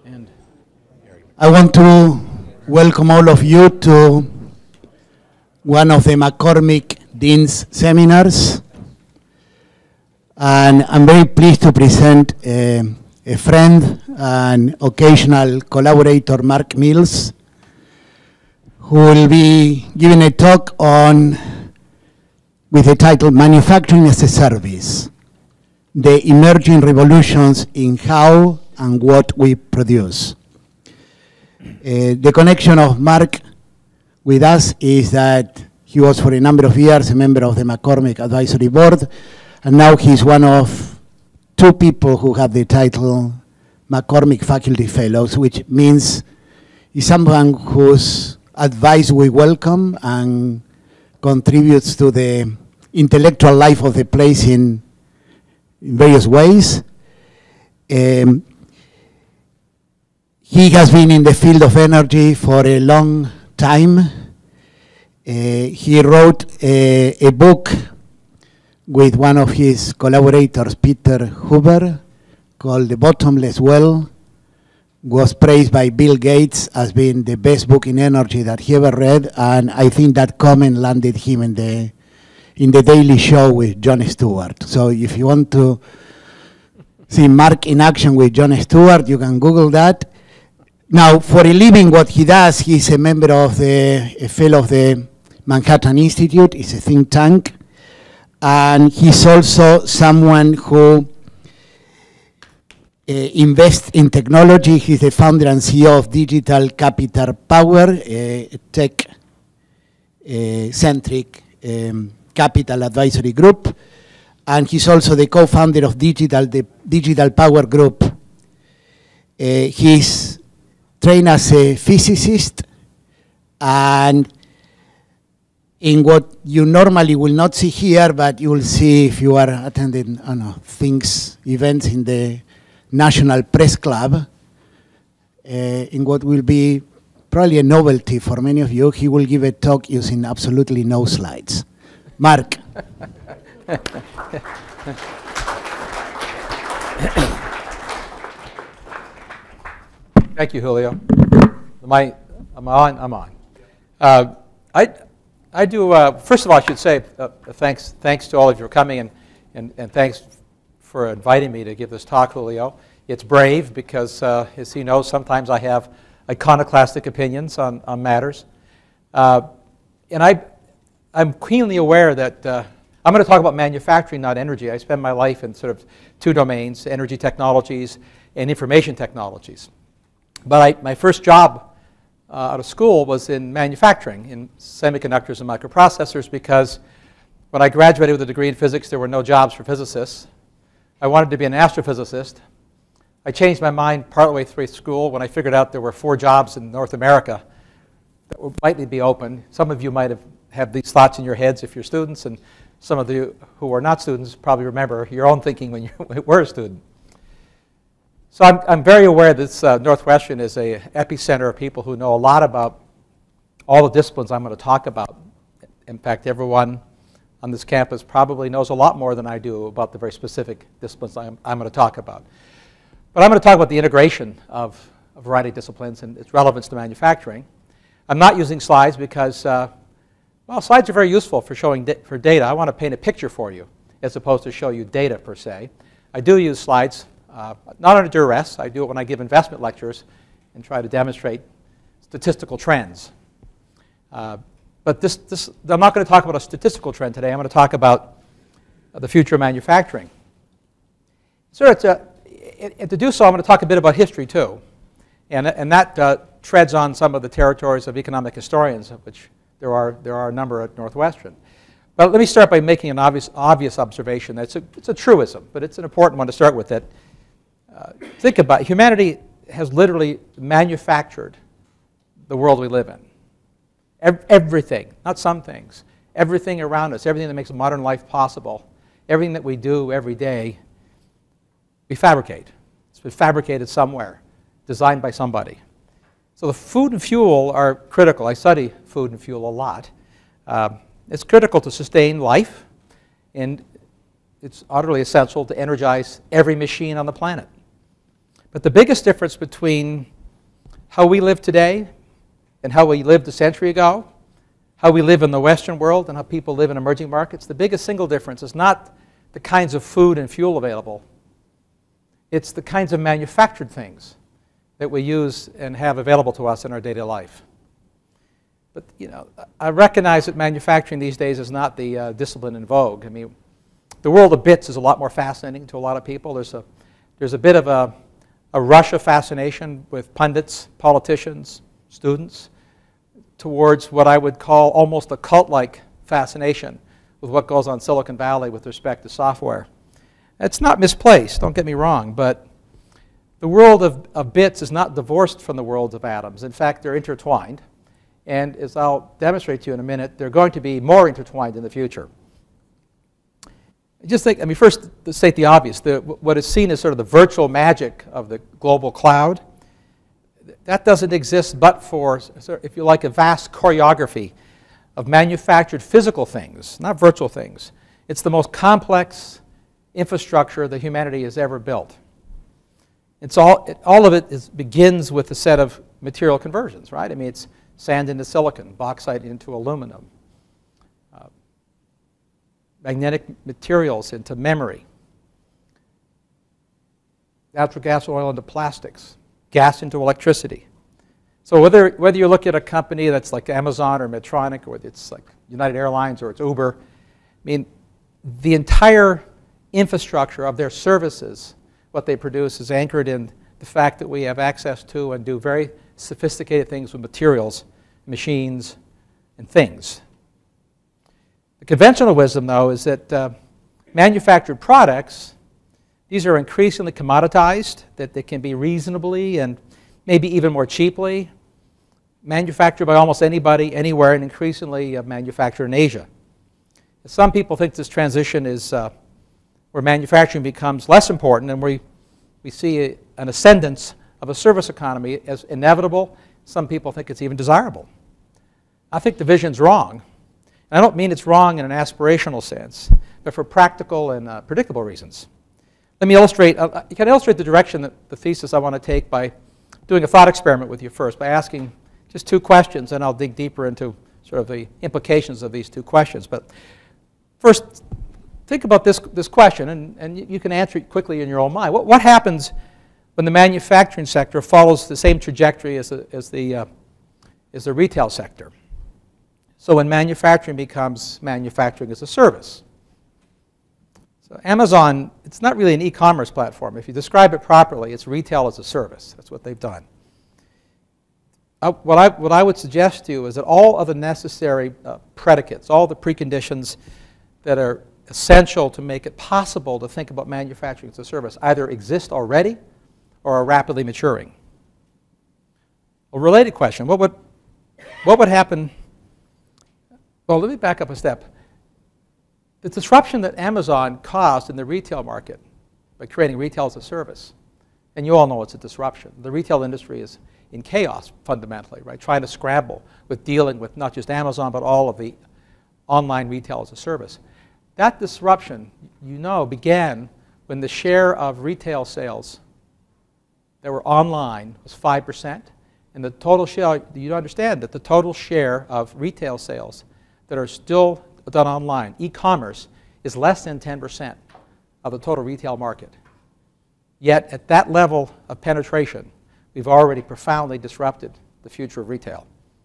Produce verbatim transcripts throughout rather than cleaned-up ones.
And I want to welcome all of you to one of the McCormick Dean's seminars. And I'm very pleased to present uh, a friend and occasional collaborator, Mark Mills, who will be giving a talk on, with the title, Manufacturing as a Service, the emerging revolutions in how and what we produce. Uh, the connection of Mark with us is that he was for a number of years a member of the McCormick Advisory Board, and now he's one of two people who have the title McCormick Faculty Fellows, which means he's someone whose advice we welcome and contributes to the intellectual life of the place in, in various ways. Um, he has been in the field of energy for a long time. Uh, he wrote a, a book with one of his collaborators, Peter Hoover, called The Bottomless Well. Was praised by Bill Gates as being the best book in energy that he ever read, and I think that comment landed him in the in the Daily Show with Jon Stewart. So if you want to see Mark in action with Jon Stewart, you can Google that. Now, for a living, what he does, he's a member of the, a fellow of the Manhattan Institute. It's a think tank. And he's also someone who uh, invests in technology. He's the founder and C E O of Digital Capital Power, a tech-centric uh, um, capital advisory group. And he's also the co-founder of Digital, the Digital Power Group. Uh, he's trained as a physicist, and in what you normally will not see here, but you will see if you are attending, I don't know, things, events in the National Press Club, uh, in what will be probably a novelty for many of you, he will give a talk using absolutely no slides. Mark. thank you, Julio. Am I, am I on? I'm on. Uh, I, I do, uh, first of all, I should say uh, thanks, thanks to all of you for coming, and, and, and thanks for inviting me to give this talk, Julio. It's brave because, uh, as he knows, sometimes I have iconoclastic opinions on, on matters. Uh, and I, I'm keenly aware that uh, I'm going to talk about manufacturing, not energy. I spend my life in sort of two domains, energy technologies and information technologies. But I, my first job uh, out of school was in manufacturing, in semiconductors and microprocessors, because when I graduated with a degree in physics, there were no jobs for physicists. I wanted to be an astrophysicist. I changed my mind partway through school when I figured out there were four jobs in North America that would likely be open. Some of you might have, have these thoughts in your heads if you're students, and some of you who are not students probably remember your own thinking when you were a student. So I'm, I'm very aware that uh, Northwestern is an epicenter of people who know a lot about all the disciplines I'm going to talk about. In fact, everyone on this campus probably knows a lot more than I do about the very specific disciplines I'm, I'm going to talk about. But I'm going to talk about the integration of a variety of disciplines and its relevance to manufacturing. I'm not using slides because, uh, well, slides are very useful for showing da for data. I want to paint a picture for you as opposed to show you data per se. I do use slides. Uh, not under duress. I do it when I give investment lectures and try to demonstrate statistical trends. Uh, but this, this, I'm not going to talk about a statistical trend today. I'm going to talk about uh, the future of manufacturing. So it's a, it, it, to do so, I'm going to talk a bit about history too. And, and that uh, treads on some of the territories of economic historians, of which there are, there are a number at Northwestern. But let me start by making an obvious, obvious observation. It's a, it's a truism, but it's an important one to start with. That Uh, think about it. Humanity has literally manufactured the world we live in. Ev everything, not some things. Everything around us, everything that makes modern life possible, everything that we do every day, we fabricate. It's been fabricated somewhere, designed by somebody. So the food and fuel are critical. I study food and fuel a lot. Uh, it's critical to sustain life, and it's utterly essential to energize every machine on the planet. But the biggest difference between how we live today and how we lived a century ago, how we live in the Western world and how people live in emerging markets, the biggest single difference is not the kinds of food and fuel available. It's the kinds of manufactured things that we use and have available to us in our daily life. But you know, I recognize that manufacturing these days is not the uh, discipline in vogue. I mean, the world of bits is a lot more fascinating to a lot of people. There's a, there's a bit of a, a rush of fascination with pundits, politicians, students, towards what I would call almost a cult-like fascination with what goes on Silicon Valley with respect to software. It's not misplaced, don't get me wrong, but the world of, of bits is not divorced from the world of atoms. In fact, they're intertwined. And as I'll demonstrate to you in a minute, they're going to be more intertwined in the future. Just think, I mean, first, to state the obvious, the, what is seen as sort of the virtual magic of the global cloud, that doesn't exist but for, if you like, a vast choreography of manufactured physical things, not virtual things. It's the most complex infrastructure that humanity has ever built. It's all, it, all of it is, begins with a set of material conversions, right? I mean, it's sand into silicon, bauxite into aluminum, uh, magnetic materials into memory, natural gas oil into plastics, gas into electricity. So whether, whether you look at a company that's like Amazon or Medtronic, or it's like United Airlines or it's Uber, I mean, the entire infrastructure of their services, what they produce, is anchored in the fact that we have access to and do very sophisticated things with materials, machines, and things. The conventional wisdom, though, is that uh, manufactured products, these are increasingly commoditized, that they can be reasonably and maybe even more cheaply manufactured by almost anybody, anywhere, and increasingly uh, manufactured in Asia. Some people think this transition is uh, where manufacturing becomes less important and we, we see a, an ascendance of a service economy as inevitable. Some people think it's even desirable. I think the vision's wrong. And I don't mean it's wrong in an aspirational sense, but for practical and uh, predictable reasons. Let me illustrate, uh, you can illustrate the direction that the thesis I want to take by doing a thought experiment with you first, by asking just two questions, and I'll dig deeper into sort of the implications of these two questions. But first, think about this, this question, and, and you can answer it quickly in your own mind. What, what happens when the manufacturing sector follows the same trajectory as the, as the, uh, as the retail sector? So when manufacturing becomes manufacturing as a service. So Amazon, it's not really an e-commerce platform. If you describe it properly, it's retail as a service. That's what they've done. Uh, what, I, what I would suggest to you is that all of the necessary uh, predicates, all the preconditions that are essential to make it possible to think about manufacturing as a service either exist already or are rapidly maturing. A related question, what would, what would happen? Well, let me back up a step. The disruption that Amazon caused in the retail market by creating retail as a service, and you all know it's a disruption. The retail industry is in chaos fundamentally, right? Trying to scramble with dealing with not just Amazon, but all of the online retail as a service. That disruption, you know, began when the share of retail sales that were online was five percent, and the total share, you understand that the total share of retail sales that are still done online, e-commerce, is less than ten percent of the total retail market. Yet at that level of penetration, we've already profoundly disrupted the future of retail.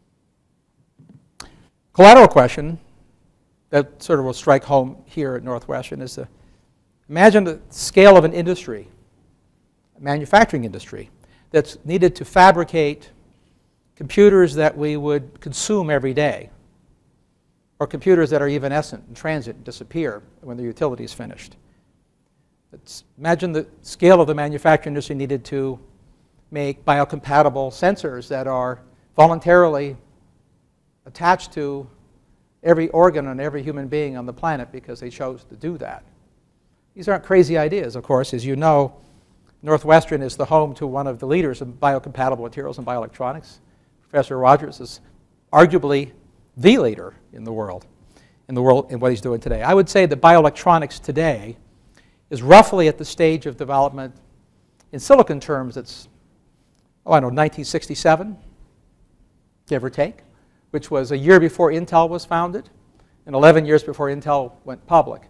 Collateral question that sort of will strike home here at Northwestern is to imagine the scale of an industry, a manufacturing industry, that's needed to fabricate computers that we would consume every day, or computers that are evanescent and transit and disappear when the utility is finished. It's, imagine the scale of the manufacturing industry needed to make biocompatible sensors that are voluntarily attached to every organ on every human being on the planet because they chose to do that. These aren't crazy ideas, of course. As you know, Northwestern is the home to one of the leaders in biocompatible materials and bioelectronics. Professor Rogers is arguably the leader in the world, in the world in what he's doing today. I would say that bioelectronics today is roughly at the stage of development In silicon terms, it's, oh, I don't know, nineteen sixty-seven, give or take, which was a year before Intel was founded and eleven years before Intel went public.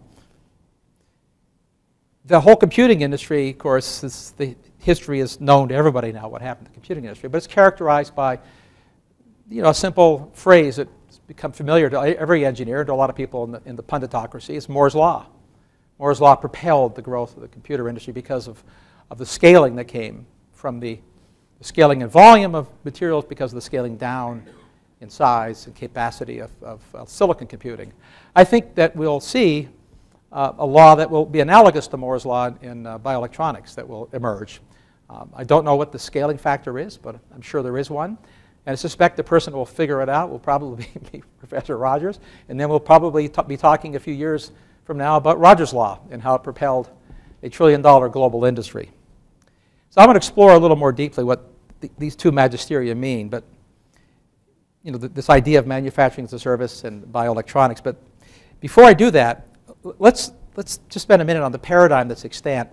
The whole computing industry, of course, is, the history is known to everybody now what happened to the computing industry, but it's characterized by, you know, a simple phrase that's become familiar to every engineer, to a lot of people in the, in the punditocracy. It's Moore's Law. Moore's Law propelled the growth of the computer industry because of, of the scaling that came from the, the scaling in volume of materials because of the scaling down in size and capacity of, of uh, silicon computing. I think that we'll see uh, a law that will be analogous to Moore's Law in uh, bioelectronics that will emerge. Um, I don't know what the scaling factor is, but I'm sure there is one. And I suspect the person who will figure it out will probably be Professor Rogers, and then we'll probably be talking a few years from now about Rogers' Law and how it propelled a trillion dollar global industry. So I'm going to explore a little more deeply what th these two magisteria mean, but you know, th this idea of manufacturing as a service and bioelectronics. But before I do that, let's, let's just spend a minute on the paradigm that's extant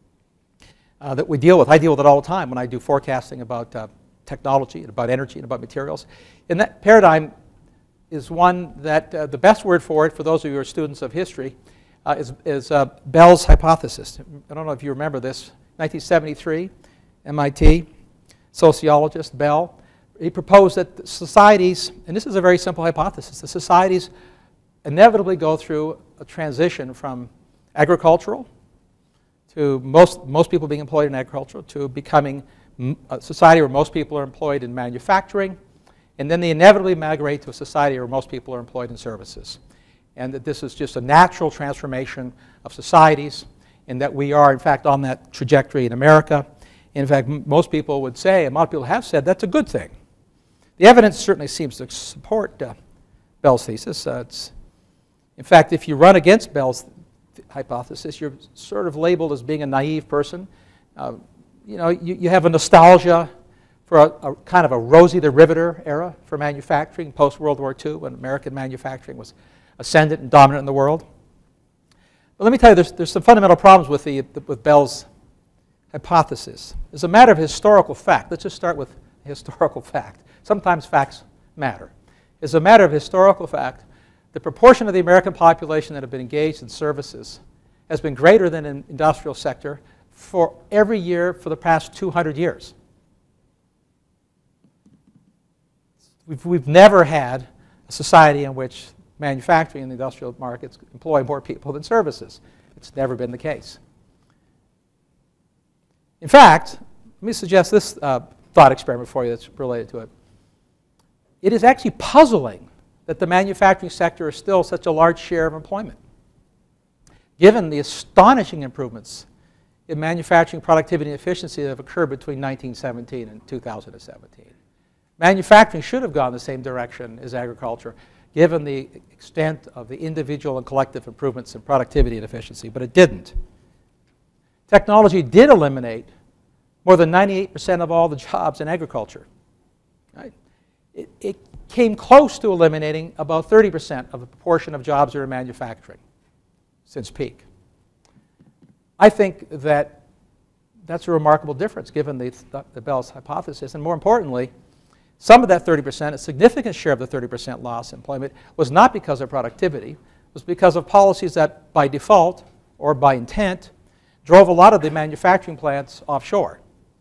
uh, that we deal with. I deal with it all the time when I do forecasting about uh, technology and about energy and about materials. And that paradigm is one that uh, the best word for it, for those of you who are students of history, uh, is, is uh, Bell's hypothesis. I don't know if you remember this. nineteen seventy-three, M I T, sociologist Bell, he proposed that societies, and this is a very simple hypothesis, the societies inevitably go through a transition from agricultural to most, most people being employed in agriculture to becoming a society where most people are employed in manufacturing, and then they inevitably migrate to a society where most people are employed in services. And that this is just a natural transformation of societies, and that we are, in fact, on that trajectory in America. In fact, m most people would say, and a lot of people have said, that's a good thing. The evidence certainly seems to support uh, Bell's thesis. Uh, it's, in fact, if you run against Bell's hypothesis, you're sort of labeled as being a naive person. Uh, you know, you, you have a nostalgia for a, a kind of a Rosie the Riveter era for manufacturing post-World War Two, when American manufacturing was ascendant and dominant in the world. But let me tell you, there's, there's some fundamental problems with, the, the, with Bell's hypothesis. As a matter of historical fact, let's just start with historical fact. Sometimes facts matter. As a matter of historical fact, the proportion of the American population that have been engaged in services has been greater than in the industrial sector for every year for the past two hundred years. We've, we've never had a society in which manufacturing and the industrial markets employ more people than services. It's never been the case. In fact, let me suggest this uh, thought experiment for you that's related to it. It is actually puzzling that the manufacturing sector is still such a large share of employment, given the astonishing improvements in manufacturing productivity and efficiency that have occurred between nineteen seventeen and two thousand seventeen. Manufacturing should have gone the same direction as agriculture, given the extent of the individual and collective improvements in productivity and efficiency, but it didn't. Technology did eliminate more than ninety-eight percent of all the jobs in agriculture. Right? It, it came close to eliminating about thirty percent of the proportion of jobs that are in manufacturing since peak. I think that that's a remarkable difference given the, the Bell's hypothesis, and more importantly, some of that thirty percent, a significant share of the thirty percent loss in employment, was not because of productivity. It was because of policies that, by default or by intent, drove a lot of the manufacturing plants offshore.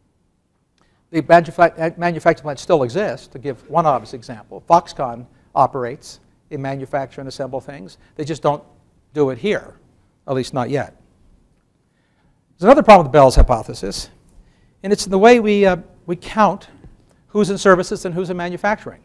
The manufa manufacturing plants still exist. To give one obvious example, Foxconn operates in manufacture and assemble things. They just don't do it here, at least not yet. There's another problem with Bell's hypothesis, and it's in the way we, uh, we count who's in services and who's in manufacturing.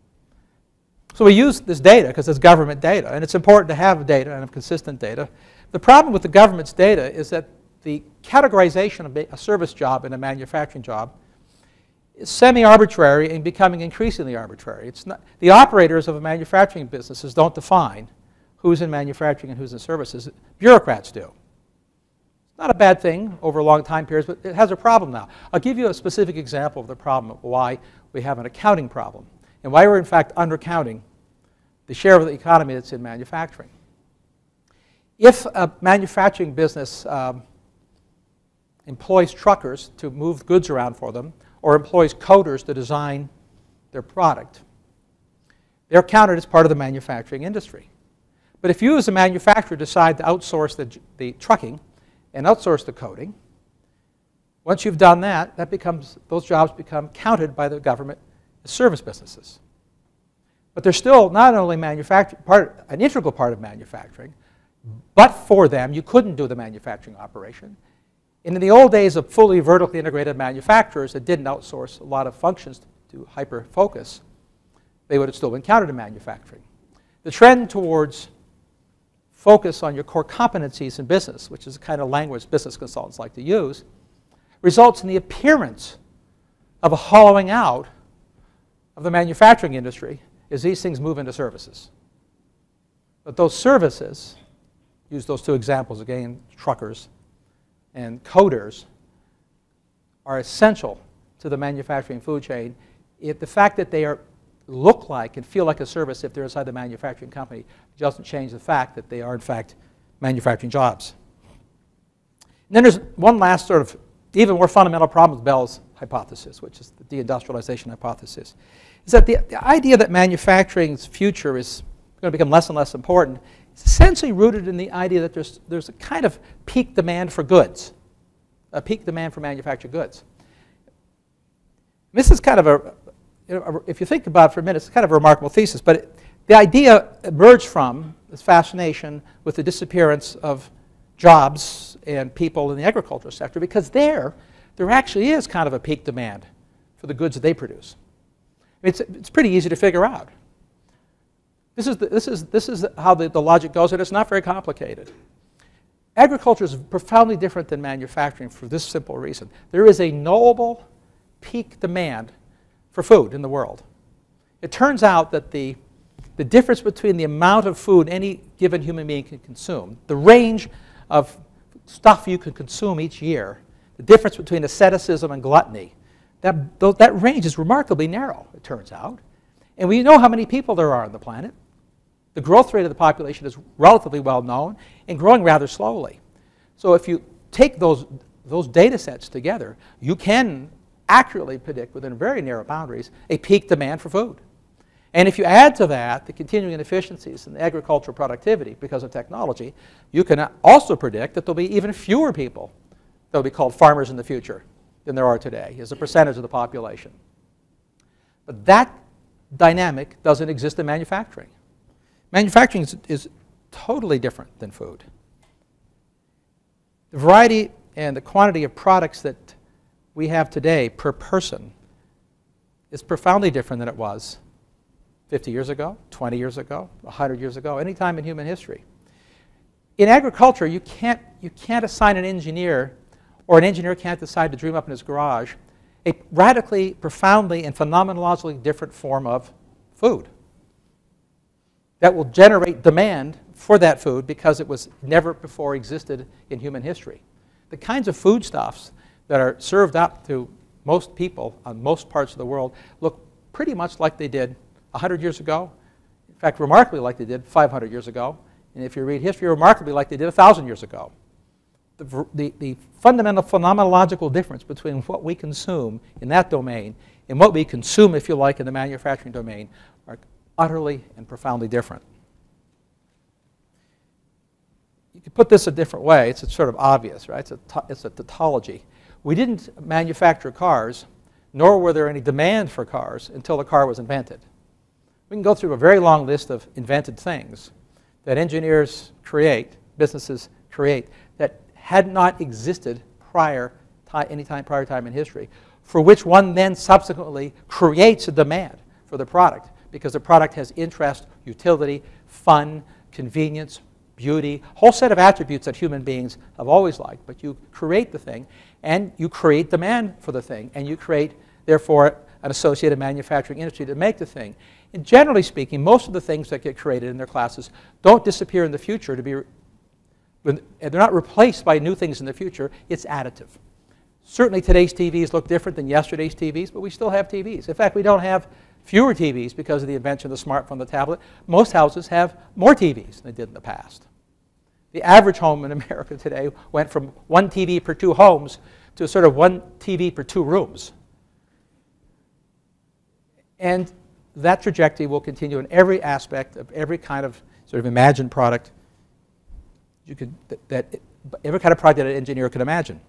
So we use this data because it's government data, and it's important to have data and have consistent data. The problem with the government's data is that the categorization of a service job and a manufacturing job is semi-arbitrary and becoming increasingly arbitrary. It's not, the operators of a manufacturing businesses don't define who's in manufacturing and who's in services. Bureaucrats do. It's not a bad thing over long time periods, but it has a problem now. I'll give you a specific example of the problem, of why we have an accounting problem, and why we're in fact undercounting the share of the economy that's in manufacturing. If a manufacturing business um, employs truckers to move goods around for them, or employs coders to design their product. They're counted as part of the manufacturing industry. But if you as a manufacturer decide to outsource the, the trucking and outsource the coding, once you've done that, that becomes, those jobs become counted by the government as service businesses. But they're still not only manufacturing, part, an integral part of manufacturing, but for them, you couldn't do the manufacturing operation. And in the old days of fully vertically integrated manufacturers that didn't outsource a lot of functions to hyper-focus, they would have still been counted in manufacturing. The trend towards focus on your core competencies in business, which is the kind of language business consultants like to use, results in the appearance of a hollowing out of the manufacturing industry as these things move into services. But those services, use those two examples again, truckers and coders, are essential to the manufacturing food chain. If the fact that they are, look like and feel like a service if they're inside the manufacturing company doesn't change the fact that they are in fact manufacturing jobs. And then there's one last sort of even more fundamental problem with Bell's hypothesis, which is the deindustrialization hypothesis, is that the, the idea that manufacturing's future is going to become less and less important is essentially rooted in the idea that there's, there's a kind of peak demand for goods, a peak demand for manufactured goods. This is kind of a, you know, if you think about it for a minute, it's kind of a remarkable thesis, but it, the idea emerged from this fascination with the disappearance of jobs and people in the agricultural sector, because there, there actually is kind of a peak demand for the goods that they produce. I mean, it's, it's pretty easy to figure out. This is, the, this is, this is how the, the logic goes, and it's not very complicated. Agriculture is profoundly different than manufacturing for this simple reason. There is a knowable peak demand for food in the world. It turns out that the, the difference between the amount of food any given human being can consume, the range of stuff you can consume each year, the difference between asceticism and gluttony, that, that range is remarkably narrow, it turns out. And we know how many people there are on the planet. The growth rate of the population is relatively well known and growing rather slowly. So if you take those, those data sets together, you can accurately predict within very narrow boundaries a peak demand for food. And if you add to that the continuing inefficiencies in agricultural productivity because of technology, you can also predict that there'll be even fewer people that will be called farmers in the future than there are today as a percentage of the population. But that dynamic doesn't exist in manufacturing. Manufacturing is, is totally different than food. The variety and the quantity of products that we have today per person is profoundly different than it was fifty years ago, twenty years ago, one hundred years ago, any time in human history. In agriculture, you can't, you can't assign an engineer, or an engineer can't decide to dream up in his garage, a radically, profoundly, and phenomenologically different form of food that will generate demand for that food because it was never before existed in human history. The kinds of foodstuffs that are served up to most people on most parts of the world look pretty much like they did one hundred years ago. In fact, remarkably like they did five hundred years ago. And if you read history, remarkably like they did one thousand years ago. The, the, the fundamental phenomenological difference between what we consume in that domain and what we consume, if you like, in the manufacturing domain are utterly and profoundly different. You could put this a different way. It's, it's sort of obvious, right? It's a, it's a tautology. We didn't manufacture cars, nor were there any demand for cars until the car was invented. We can go through a very long list of invented things that engineers create, businesses create, that had not existed prior, any time prior time in history, for which one then subsequently creates a demand for the product because the product has interest, utility, fun, convenience, beauty, a whole set of attributes that human beings have always liked. But you create the thing, and you create demand for the thing, and you create, therefore, an associated manufacturing industry to make the thing. And generally speaking, most of the things that get created in their classes don't disappear in the future to be, when, they're not replaced by new things in the future, it's additive. Certainly today's T Vs look different than yesterday's T Vs, but we still have T Vs. In fact, we don't have fewer T Vs because of the invention of the smartphone, the tablet. Most houses have more T Vs than they did in the past. The average home in America today went from one T V per two homes to sort of one T V per two rooms. And that trajectory will continue in every aspect of every kind of sort of imagined product you could, that, that every kind of product that an engineer could imagine.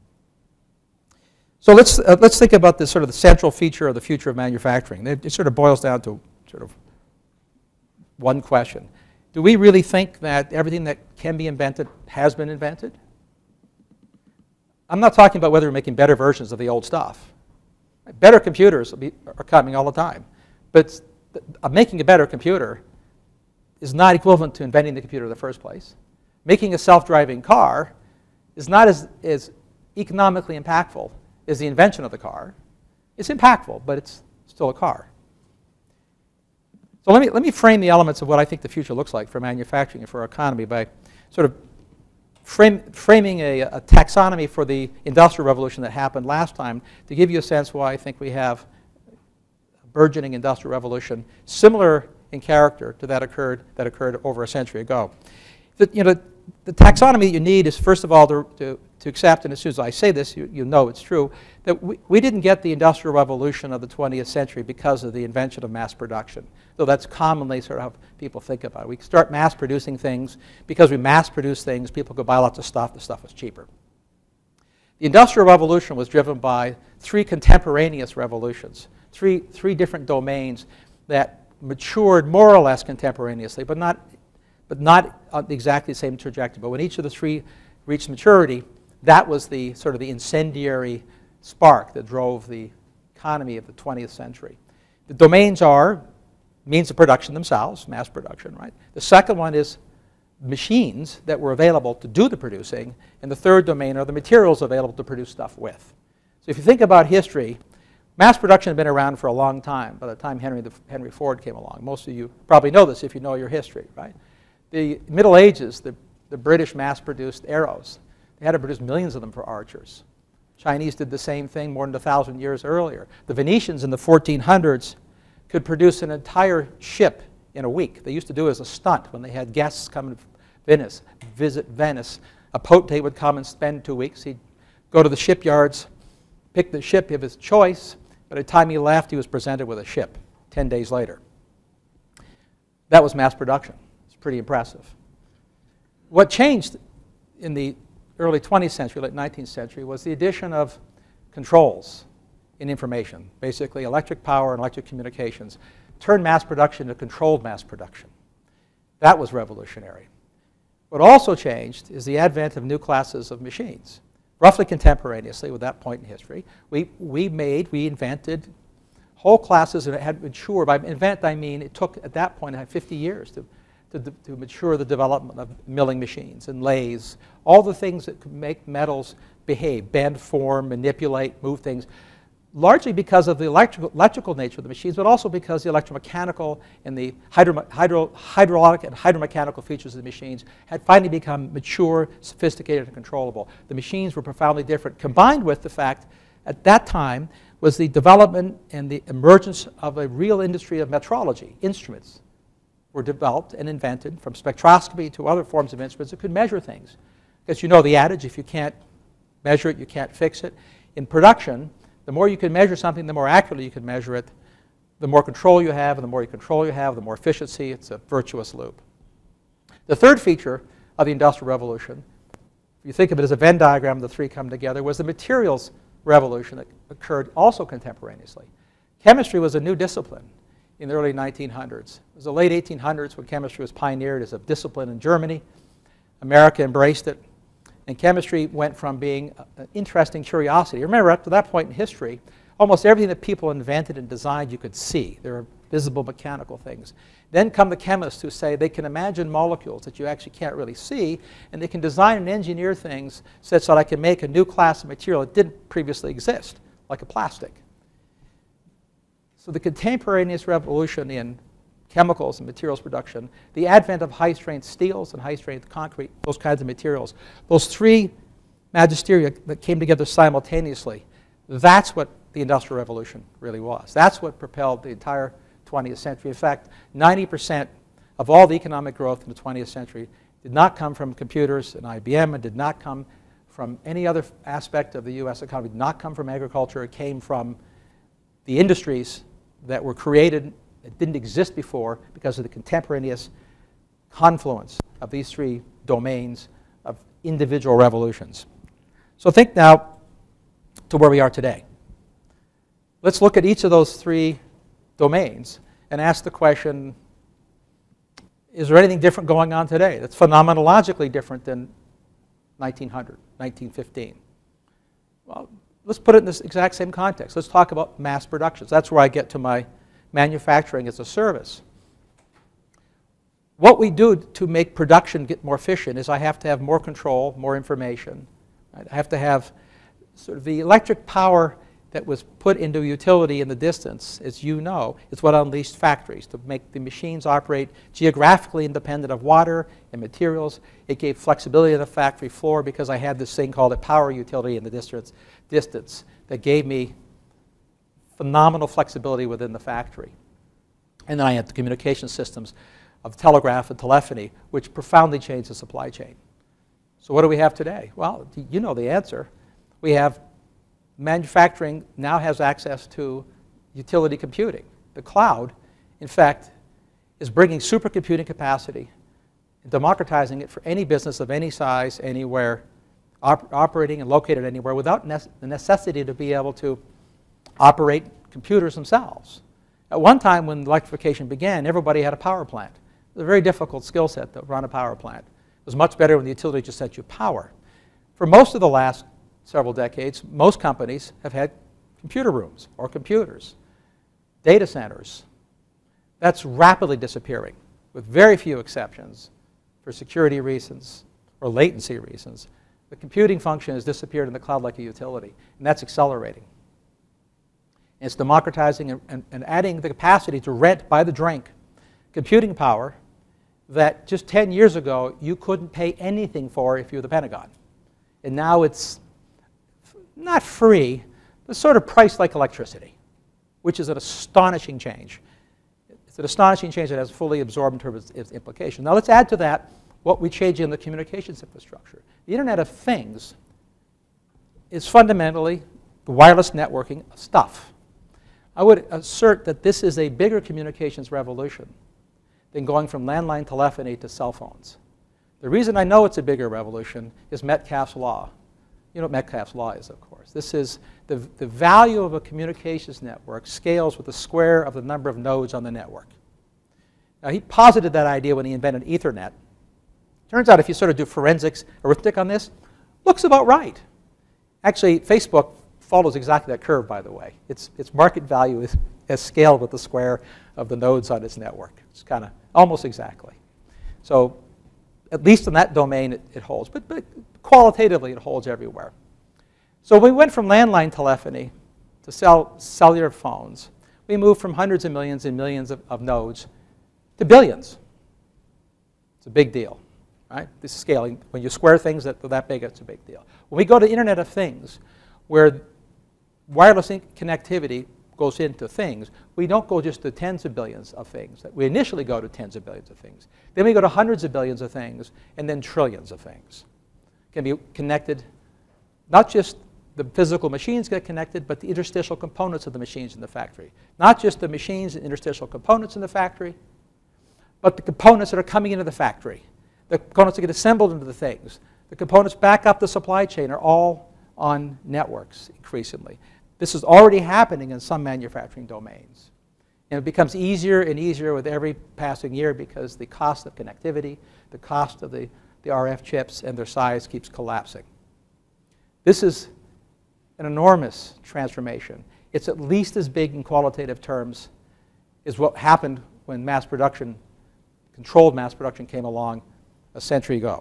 So let's, uh, let's think about this sort of the central feature of the future of manufacturing. It, it sort of boils down to sort of one question. Do we really think that everything that can be invented has been invented? I'm not talking about whether we're making better versions of the old stuff. Better computers will be, are coming all the time. But uh, making a better computer is not equivalent to inventing the computer in the first place. Making a self-driving car is not as, as economically impactful as the invention of the car. It's impactful, but it's still a car. So let me, let me frame the elements of what I think the future looks like for manufacturing and for our economy by sort of frame, framing a, a taxonomy for the Industrial Revolution that happened last time to give you a sense why I think we have a burgeoning Industrial Revolution similar in character to that occurred, that occurred over a century ago. The, you know, the taxonomy you need is, first of all, to, to, to accept, and as soon as I say this, you, you know it's true, that we, we didn't get the Industrial Revolution of the twentieth century because of the invention of mass production, though that's commonly sort of how people think about it. We start mass producing things. Because we mass produce things, people could buy lots of stuff. The stuff was cheaper. The Industrial Revolution was driven by three contemporaneous revolutions, three, three different domains that matured more or less contemporaneously, but not but not on exactly the same trajectory. But when each of the three reached maturity, that was the sort of the incendiary spark that drove the economy of the twentieth century. The domains are means of production themselves, mass production, right? The second one is machines that were available to do the producing, and the third domain are the materials available to produce stuff with. So if you think about history, mass production had been around for a long time by the time Henry, the, Henry Ford came along. Most of you probably know this if you know your history, right? The Middle Ages, the, the British mass-produced arrows. They had to produce millions of them for archers. Chinese did the same thing more than a thousand years earlier. The Venetians in the fourteen hundreds could produce an entire ship in a week. They used to do it as a stunt when they had guests come to Venice, visit Venice. A potentate would come and spend two weeks. He'd go to the shipyards, pick the ship of his choice. By the time he left, he was presented with a ship ten days later. That was mass production. Pretty impressive. What changed in the early twentieth century, late nineteenth century, was the addition of controls in information, basically electric power and electric communications, turned mass production to controlled mass production. That was revolutionary. What also changed is the advent of new classes of machines. Roughly contemporaneously with that point in history, we, we made, we invented whole classes that had matured. By invent, I mean it took, at that point, fifty years to To, to mature the development of milling machines and lathes, all the things that could make metals behave, bend, form, manipulate, move things, largely because of the electrical, electrical nature of the machines, but also because the electromechanical and the hydro, hydro, hydraulic and hydromechanical features of the machines had finally become mature, sophisticated, and controllable. The machines were profoundly different, combined with the fact at that time was the development and the emergence of a real industry of metrology, instruments. Were developed and invented, from spectroscopy to other forms of instruments that could measure things. Because you know the adage, if you can't measure it, you can't fix it. In production, the more you can measure something, the more accurately you can measure it, the more control you have, and the more you control you have, the more efficiency. It's a virtuous loop. The third feature of the Industrial Revolution, if you think of it as a Venn diagram, the three come together, was the materials revolution that occurred also contemporaneously. Chemistry was a new discipline in the early nineteen hundreds. It was the late eighteen hundreds when chemistry was pioneered as a discipline in Germany. America embraced it, and chemistry went from being an interesting curiosity. Remember, up to that point in history, almost everything that people invented and designed you could see. There are visible mechanical things. Then come the chemists who say they can imagine molecules that you actually can't really see, and they can design and engineer things such that I can make a new class of material that didn't previously exist, like a plastic. So the contemporaneous revolution in chemicals and materials production, the advent of high-strength steels and high-strength concrete, those kinds of materials, those three magisteria that came together simultaneously, that's what the Industrial Revolution really was. That's what propelled the entire twentieth century. In fact, ninety percent of all the economic growth in the twentieth century did not come from computers and I B M and did not come from any other aspect of the U S economy, did not come from agriculture. It came from the industries that were created, that didn't exist before because of the contemporaneous confluence of these three domains of individual revolutions. So think now to where we are today. Let's look at each of those three domains and ask the question, is there anything different going on today that's phenomenologically different than nineteen hundred, nineteen fifteen? Well, let's put it in this exact same context. Let's talk about mass production. So that's where I get to my manufacturing as a service. What we do to make production get more efficient is I have to have more control, more information. Right? I have to have sort of the electric power that was put into utility in the distance, as you know, is what unleashed factories to make the machines operate geographically independent of water and materials. It gave flexibility to the factory floor because I had this thing called a power utility in the distance, distance that gave me phenomenal flexibility within the factory. And then I had the communication systems of telegraph and telephony, which profoundly changed the supply chain. So what do we have today? Well, you know the answer. We have manufacturing now has access to utility computing. The cloud, in fact, is bringing supercomputing capacity and democratizing it for any business of any size, anywhere, op operating and located anywhere without ne the necessity to be able to operate computers themselves. At one time when electrification began, everybody had a power plant. It was a very difficult skill set to run a power plant. It was much better when the utility just sent you power. For most of the last several decades, most companies have had computer rooms or computers, data centers. That's rapidly disappearing, with very few exceptions for security reasons or latency reasons. The computing function has disappeared in the cloud like a utility, and that's accelerating. And it's democratizing and, and, and adding the capacity to rent by the drink computing power that just ten years ago you couldn't pay anything for if you were the Pentagon. And now it's not free, but sort of priced like electricity, which is an astonishing change. It's an astonishing change that has fully absorbed in terms of its implications. Now let's add to that what we change in the communications infrastructure. The Internet of Things is fundamentally the wireless networking of stuff. I would assert that this is a bigger communications revolution than going from landline telephony to cell phones. The reason I know it's a bigger revolution is Metcalfe's law. You know what Metcalfe's law is, of course. This is the, the value of a communications network scales with the square of the number of nodes on the network. Now, he posited that idea when he invented Ethernet. Turns out if you sort of do forensics arithmetic on this, looks about right. Actually, Facebook follows exactly that curve, by the way. Its, its market value is, is scaled with the square of the nodes on its network. It's kind of almost exactly. So at least in that domain, it, it holds. But, but qualitatively, it holds everywhere. So we went from landline telephony to cell, cellular phones. We moved from hundreds of millions and millions of, of nodes to billions. It's a big deal, right? This is scaling. When you square things that are that big, it's a big deal. When we go to Internet of Things, where wireless connectivity goes into things, we don't go just to tens of billions of things. We initially go to tens of billions of things. Then we go to hundreds of billions of things, and then trillions of things. Can be connected, not just the physical machines get connected, but the interstitial components of the machines in the factory. Not just the machines and interstitial components in the factory, but the components that are coming into the factory. The components that get assembled into the things. The components back up the supply chain are all on networks increasingly. This is already happening in some manufacturing domains. And it becomes easier and easier with every passing year because the cost of connectivity, the cost of the, the R F chips and their size keeps collapsing. This is an enormous transformation. It's at least as big in qualitative terms as what happened when mass production, controlled mass production came along a century ago.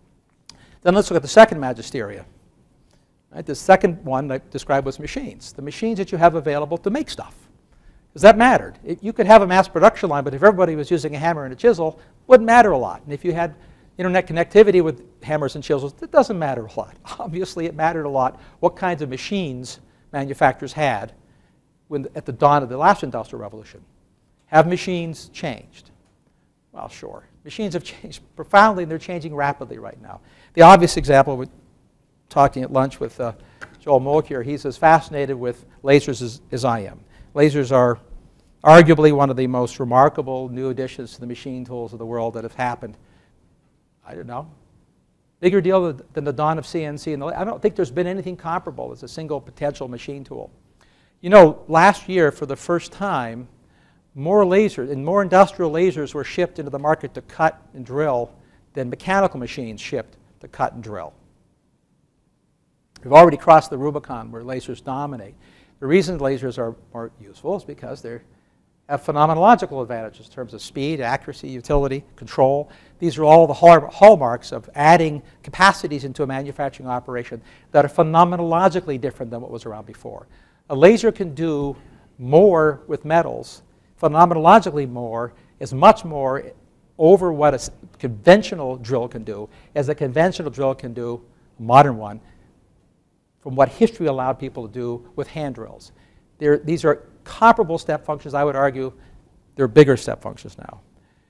Then let's look at the second magisteria. Right, the second one I described was machines. The machines that you have available to make stuff. Because that mattered. It, you could have a mass production line, but if everybody was using a hammer and a chisel, it wouldn't matter a lot. And if you had internet connectivity with hammers and chisels, it doesn't matter a lot. Obviously, it mattered a lot what kinds of machines manufacturers had when, at the dawn of the last industrial revolution. Have machines changed? Well, sure. Machines have changed profoundly, and they're changing rapidly right now. The obvious example would talking at lunch with uh, Joel Molkier. He's as fascinated with lasers as, as I am. Lasers are arguably one of the most remarkable new additions to the machine tools of the world that have happened. I don't know. Bigger deal than the dawn of C N C. And I don't think there's been anything comparable as a single potential machine tool. You know, last year, for the first time, more lasers and more industrial lasers were shipped into the market to cut and drill than mechanical machines shipped to cut and drill. We've already crossed the Rubicon where lasers dominate. The reason lasers are more useful is because they have phenomenological advantages in terms of speed, accuracy, utility, control. These are all the hallmarks of adding capacities into a manufacturing operation that are phenomenologically different than what was around before. A laser can do more with metals, phenomenologically more, is much more over what a conventional drill can do, as a conventional drill can do, a modern one, from what history allowed people to do with hand drills. They're, these are comparable step functions. I would argue they're bigger step functions now.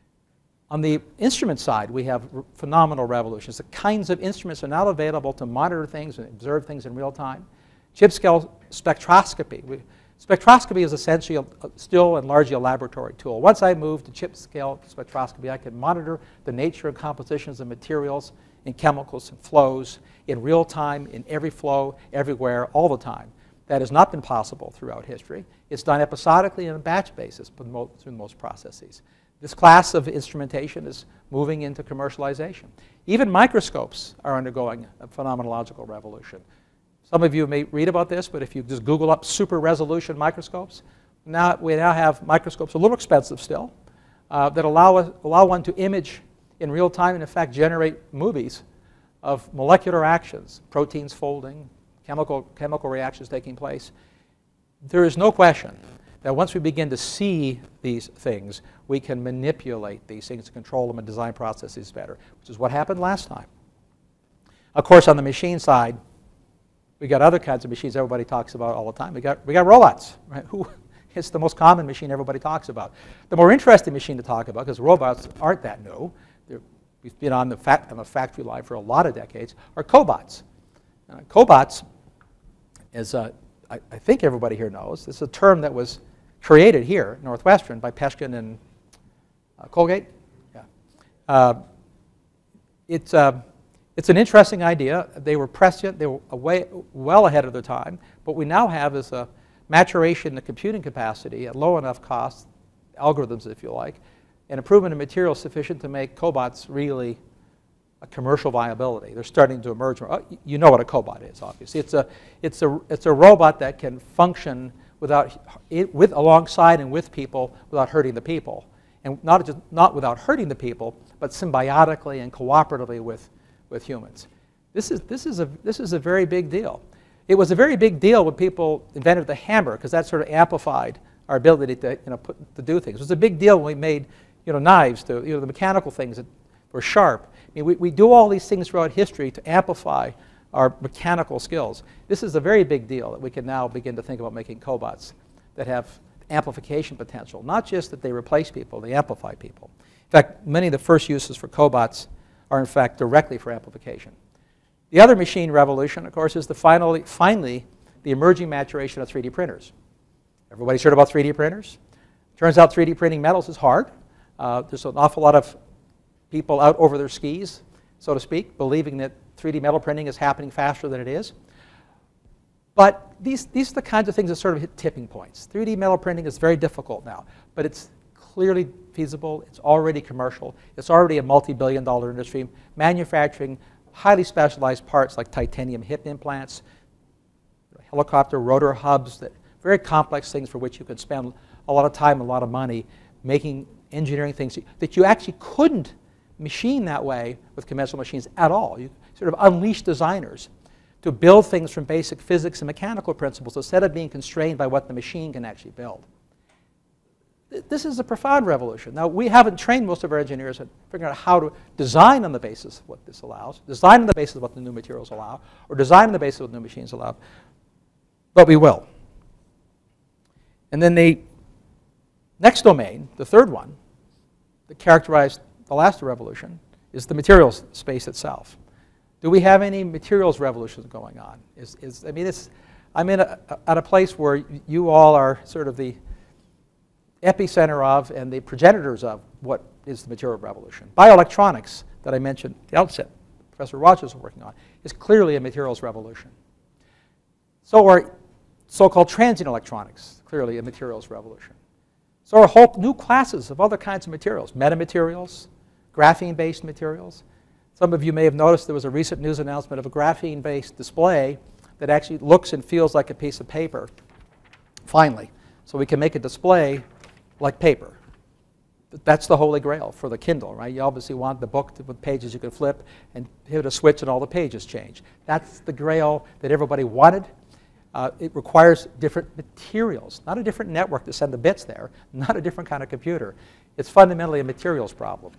On the instrument side, we have phenomenal revolutions. The kinds of instruments are now available to monitor things and observe things in real time. Chip-scale spectroscopy. We, spectroscopy is essentially a, a, still and largely a laboratory tool. Once I moved to chip-scale spectroscopy, I could monitor the nature and compositions of materials and chemicals and flows in real time, in every flow, everywhere, all the time. That has not been possible throughout history. It's done episodically on a batch basis through most processes. This class of instrumentation is moving into commercialization. Even microscopes are undergoing a phenomenological revolution. Some of you may read about this, but if you just Google up super resolution microscopes, now we now have microscopes, a little expensive still, uh, that allow, us, allow one to image in real time and in fact generate movies of molecular actions, proteins folding, chemical, chemical reactions taking place. There is no question that once we begin to see these things, we can manipulate these things to control them and design processes better, which is what happened last time. Of course, on the machine side, we got other kinds of machines everybody talks about all the time. We got, we got robots, right? Who, it's the most common machine everybody talks about. The more interesting machine to talk about, because robots aren't that new, They're, we've been on the, fact, on the factory line for a lot of decades, are cobots. Uh, cobots is, uh, I, I think everybody here knows, this is a term that was created here at Northwestern by Peshkin and uh, Colgate. Yeah. Uh, it's, uh, it's an interesting idea. They were prescient. They were way, well ahead of their time. What we now have is a maturation in the computing capacity at low enough cost, algorithms if you like, and improvement in materials sufficient to make cobots really a commercial viability. They're starting to emerge. Oh, you know what a cobot is, obviously. It's a, it's a, it's a robot that can function without, it, with, alongside and with people without hurting the people. And not, just, not without hurting the people, but symbiotically and cooperatively with, with humans. This is, this, is a, this is a very big deal. It was a very big deal when people invented the hammer, because that sort of amplified our ability to, you know, put, to do things. It was a big deal when we made you know, knives, to, you know, the mechanical things that were sharp. I mean, we, we do all these things throughout history to amplify our mechanical skills. This is a very big deal that we can now begin to think about making cobots that have amplification potential. Not just that they replace people, they amplify people. In fact, many of the first uses for cobots are in fact directly for amplification. The other machine revolution, of course, is the finally, finally the emerging maturation of three D printers. Everybody's heard about three D printers? Turns out three D printing metals is hard. Uh, there's an awful lot of people out over their skis, so to speak, believing that three D metal printing is happening faster than it is. But these, these are the kinds of things that sort of hit tipping points. three D metal printing is very difficult now, but it's clearly feasible. It's already commercial. It's already a multi-billion dollar industry, manufacturing highly specialized parts like titanium hip implants, helicopter rotor hubs, that very complex things for which you could spend a lot of time, a lot of money making engineering things that you actually couldn't machine that way with conventional machines at all. You sort of unleash designers to build things from basic physics and mechanical principles instead of being constrained by what the machine can actually build. This is a profound revolution. Now, we haven't trained most of our engineers at figuring out how to design on the basis of what this allows, design on the basis of what the new materials allow, or design on the basis of what new machines allow, but we will. And then the next domain, the third one, that characterized the last revolution, is the materials space itself. Do we have any materials revolutions going on? Is, is, I mean, it's, I'm in a, at a place where you all are sort of the epicenter of and the progenitors of what is the material revolution. Bioelectronics, that I mentioned at the outset, Professor Rogers is working on, is clearly a materials revolution. So are so-called transient electronics, clearly a materials revolution. So are whole new classes of other kinds of materials, metamaterials, graphene-based materials. Some of you may have noticed there was a recent news announcement of a graphene-based display that actually looks and feels like a piece of paper, finally. So we can make a display like paper. That's the holy grail for the Kindle, right? You obviously want the book to, with pages you can flip and hit a switch and all the pages change. That's the grail that everybody wanted. Uh, it requires different materials, not a different network to send the bits there, not a different kind of computer. It's fundamentally a materials problem.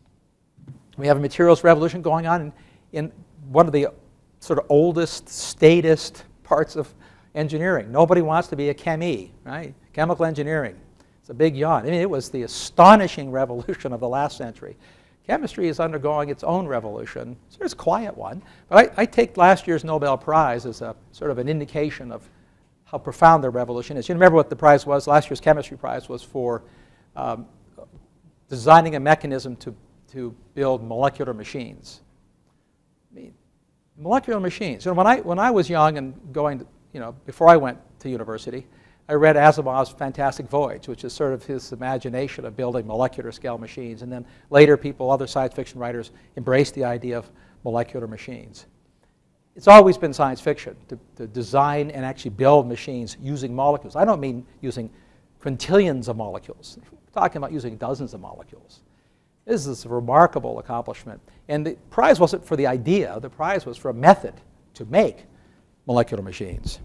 We have a materials revolution going on in, in one of the sort of oldest, statist parts of engineering. Nobody wants to be a chemie, right? Chemical engineering. It's a big yawn. I mean, it was the astonishing revolution of the last century. Chemistry is undergoing its own revolution. It's a quiet one. But I, I take last year's Nobel Prize as a sort of an indication of how profound the revolution is. You remember what the prize was? Last year's chemistry prize was for um, designing a mechanism to, to build molecular machines. I mean, molecular machines. You know, when I, when I was young and going, to, you know, before I went to university, I read Asimov's Fantastic Voyage, which is sort of his imagination of building molecular scale machines. And then later people, other science fiction writers, embraced the idea of molecular machines. It's always been science fiction to, to design and actually build machines using molecules. I don't mean using quintillions of molecules. We're talking about using dozens of molecules. This is a remarkable accomplishment. And the prize wasn't for the idea. The prize was for a method to make molecular machines.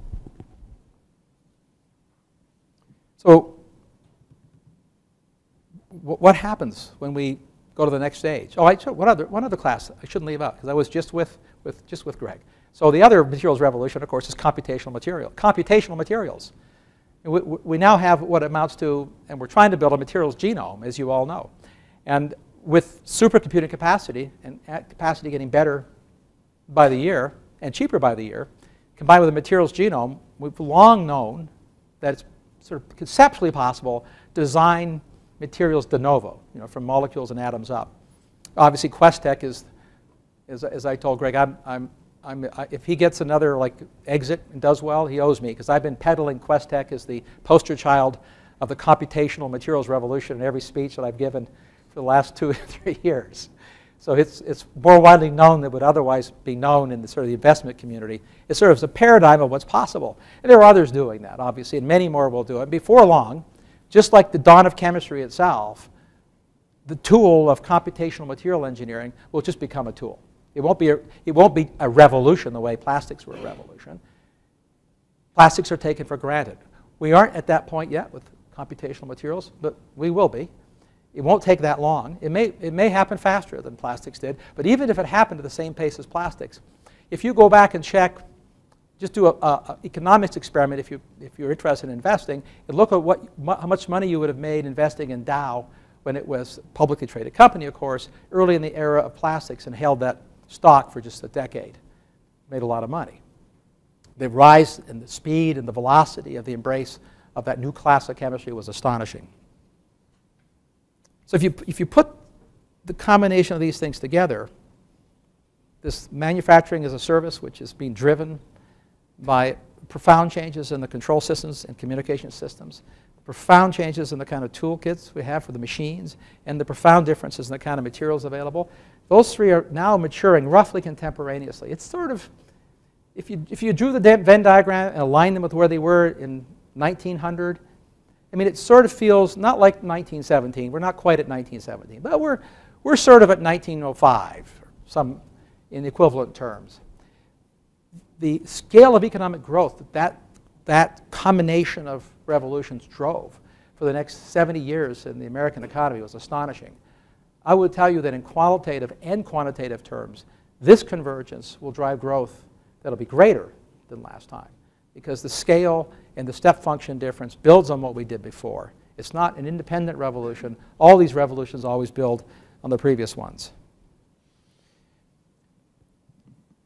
So what happens when we go to the next stage? Oh, I, one, other, one other class I shouldn't leave out, because I was just with, with, just with Greg. So the other materials revolution, of course, is computational material. Computational materials. We, we now have what amounts to, and we're trying to build a materials genome, as you all know. And with supercomputing capacity, and capacity getting better by the year, and cheaper by the year, combined with a materials genome, we've long known that it's sort of conceptually possible to design materials de novo, you know, from molecules and atoms up. Obviously, Questech is, is as I told Greg, I'm, I'm, I'm, I, if he gets another like exit and does well, he owes me, because I've been peddling Questech as the poster child of the computational materials revolution in every speech that I've given for the last two or three years. So it's, it's more widely known than would otherwise be known in the sort of the investment community. It sort of is a paradigm of what's possible. And there are others doing that, obviously, and many more will do it. Before long, just like the dawn of chemistry itself, the tool of computational material engineering will just become a tool. It won't be a, it won't be a revolution the way plastics were a revolution. Plastics are taken for granted. We aren't at that point yet with computational materials, but we will be. It won't take that long. It may, it may happen faster than plastics did, but even if it happened at the same pace as plastics, if you go back and check, just do an economics experiment if, you, if you're interested in investing, and look at what, how much money you would have made investing in Dow when it was a publicly traded company, of course, early in the era of plastics, and held that stock for just a decade. Made a lot of money. The rise in the speed and the velocity of the embrace of that new class of chemistry was astonishing. So if you, if you put the combination of these things together, this manufacturing as a service, which is being driven by profound changes in the control systems and communication systems, profound changes in the kind of toolkits we have for the machines, and the profound differences in the kind of materials available, those three are now maturing roughly contemporaneously. It's sort of, if you, if you drew the Venn diagram and aligned them with where they were in nineteen hundred, I mean, it sort of feels not like nineteen seventeen. We're not quite at nineteen seventeen, but we're, we're sort of at nineteen oh five, some in equivalent terms. The scale of economic growth that, that that combination of revolutions drove for the next seventy years in the American economy was astonishing. I would tell you that in qualitative and quantitative terms, this convergence will drive growth that'll be greater than last time, because the scale and the step function difference builds on what we did before. It's not an independent revolution. All these revolutions always build on the previous ones.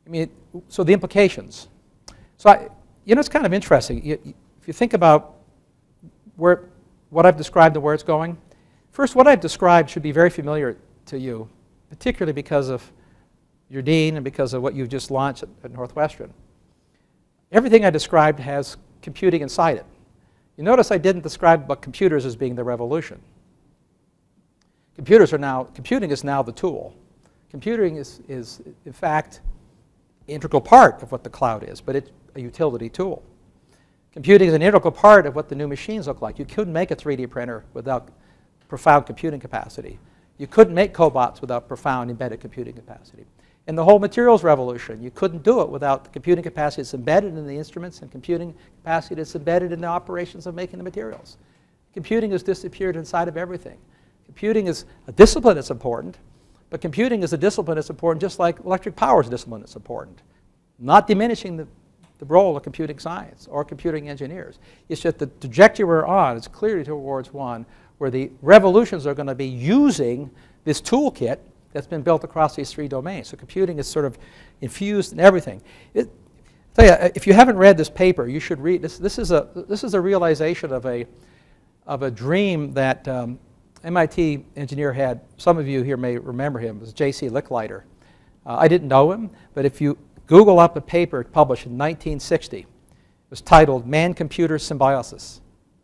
I mean, so the implications. So, I, you know, it's kind of interesting. You, you, if you think about where, what I've described and where it's going, first, what I've described should be very familiar to you, particularly because of your dean and because of what you've just launched at, at Northwestern. Everything I described has computing inside it. You notice I didn't describe about computers as being the revolution. Computers are now, computing is now the tool. Computing is, is in fact, an integral part of what the cloud is, but it's a utility tool. Computing is an integral part of what the new machines look like. You couldn't make a three D printer without profound computing capacity. You couldn't make cobots without profound embedded computing capacity. In the whole materials revolution, you couldn't do it without the computing capacity that's embedded in the instruments and computing capacity that's embedded in the operations of making the materials. Computing has disappeared inside of everything. Computing is a discipline that's important, but computing is a discipline that's important just like electric power is a discipline that's important. Not diminishing the, the role of computing science or computing engineers. It's just the trajectory we're on is clearly towards one where the revolutions are going to be using this toolkit that's been built across these three domains. So computing is sort of infused in everything. It, tell you, if you haven't read this paper, you should read this. This is a this is a realization of a of a dream that um, M I T engineer had. Some of you here may remember him. It was J C Licklider. Uh, I didn't know him, but if you Google up a paper published in nineteen sixty, it was titled "Man-Computer Symbiosis."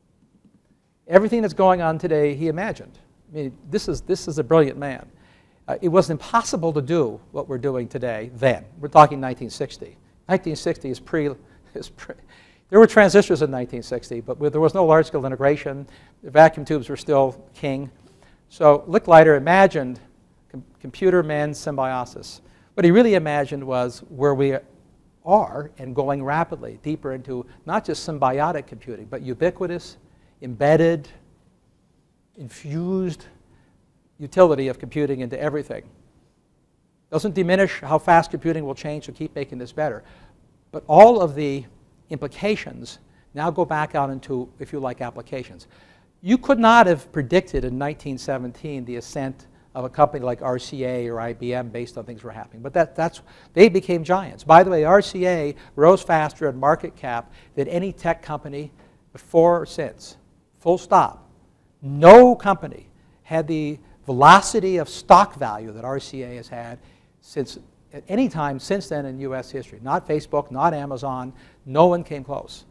Everything that's going on today, he imagined. I mean, this is this is a brilliant man. Uh, it was impossible to do what we're doing today then. We're talking nineteen sixty. nineteen sixty is pre, is pre. There were transistors in nineteen sixty, but there was no large-scale integration. The vacuum tubes were still king. So Licklider imagined com computer-man symbiosis. What he really imagined was where we are and going rapidly deeper into not just symbiotic computing, but ubiquitous, embedded, infused utility of computing into everything. Doesn't diminish how fast computing will change to keep making this better. But all of the implications now go back out into, if you like, applications. You could not have predicted in nineteen seventeen the ascent of a company like R C A or I B M based on things that were happening. But that, that's, they became giants. By the way, R C A rose faster in market cap than any tech company before or since. Full stop. No company had the velocity of stock value that R C A has had since at any time since then in U S history. Not Facebook, not Amazon. No one came close.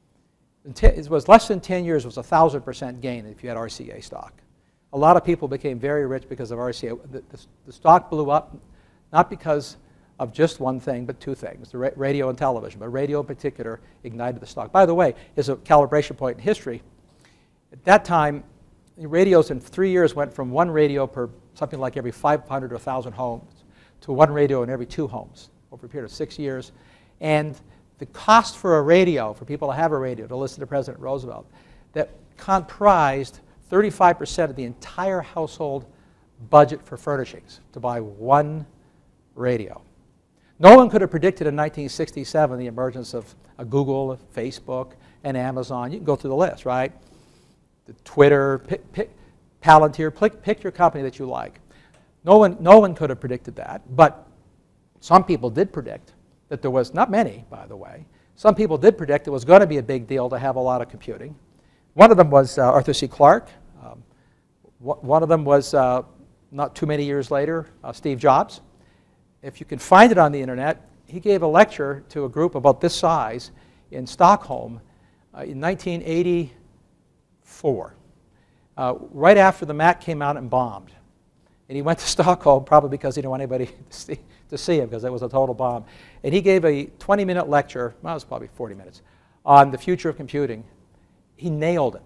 It was less than ten years, it was a thousand percent gain if you had R C A stock. A lot of people became very rich because of R C A. The, the, the stock blew up not because of just one thing, but two things, the ra radio and television. But radio in particular ignited the stock. By the way, is a calibration point in history. At that time, the radios in three years went from one radio per something like every five hundred or one thousand homes to one radio in every two homes over a period of six years. And the cost for a radio, for people to have a radio, to listen to President Roosevelt, that comprised thirty-five percent of the entire household budget for furnishings to buy one radio. No one could have predicted in nineteen sixty-seven the emergence of a Google, a Facebook, and Amazon. You can go through the list, right? The Twitter, pick, pick, Palantir, pick, pick your company that you like. No one, no one could have predicted that, but some people did predict that there was, not many, by the way, some people did predict it was going to be a big deal to have a lot of computing. One of them was uh, Arthur C. Clarke. Um, one of them was, uh, not too many years later, uh, Steve Jobs. If you can find it on the internet, he gave a lecture to a group about this size in Stockholm uh, in nineteen eighty-four, uh, right after the Mac came out and bombed. And he went to Stockholm probably because he didn't want anybody to see, to see him because it was a total bomb. And he gave a twenty minute lecture, well, it was probably forty minutes, on the future of computing. He nailed it.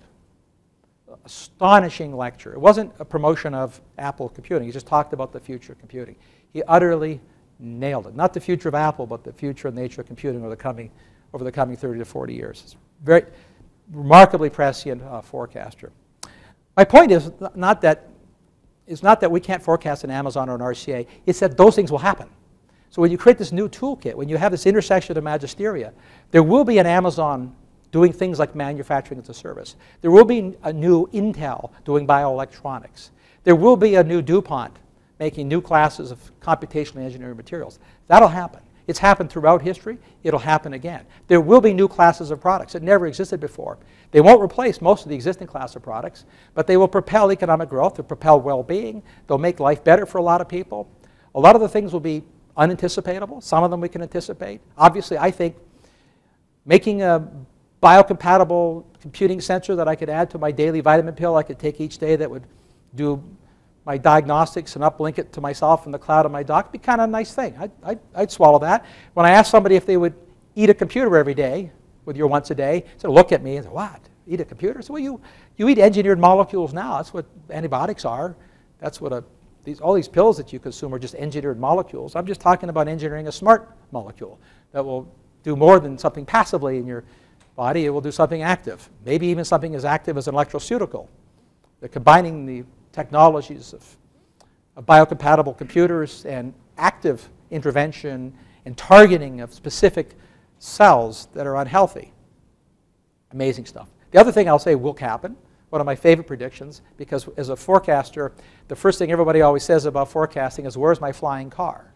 Astonishing lecture. It wasn't a promotion of Apple computing. He just talked about the future of computing. He utterly nailed it. Not the future of Apple, but the future of nature of computing over the coming, over the coming thirty to forty years. It's very remarkably prescient uh, forecaster. My point is not that It's not that we can't forecast an Amazon or an R C A. It's that those things will happen. So when you create this new toolkit, when you have this intersection of magisteria, there will be an Amazon doing things like manufacturing as a service. There will be a new Intel doing bioelectronics. There will be a new DuPont making new classes of computational engineering materials. That'll happen. It's happened throughout history. It'll happen again. There will be new classes of products that never existed before. They won't replace most of the existing class of products, but they will propel economic growth. They'll propel well-being. They'll make life better for a lot of people. A lot of the things will be unanticipatable. Some of them we can anticipate. Obviously, I think making a biocompatible computing sensor that I could add to my daily vitamin pill I could take each day that would do my diagnostics and uplink it to myself in the cloud of my doc would be kind of a nice thing. I'd, I'd, I'd swallow that. When I asked somebody if they would eat a computer every day with your once a day, they look at me and say, what? Eat a computer? So well, you, you eat engineered molecules now. That's what antibiotics are. That's what a, these, all these pills that you consume are just engineered molecules. I'm just talking about engineering a smart molecule that will do more than something passively in your body. It will do something active, maybe even something as active as an electroceutical. They're combining the technologies of, of biocompatible computers and active intervention and targeting of specific cells that are unhealthy. Amazing stuff. The other thing I'll say will happen, one of my favorite predictions, because as a forecaster, the first thing everybody always says about forecasting is, where's my flying car?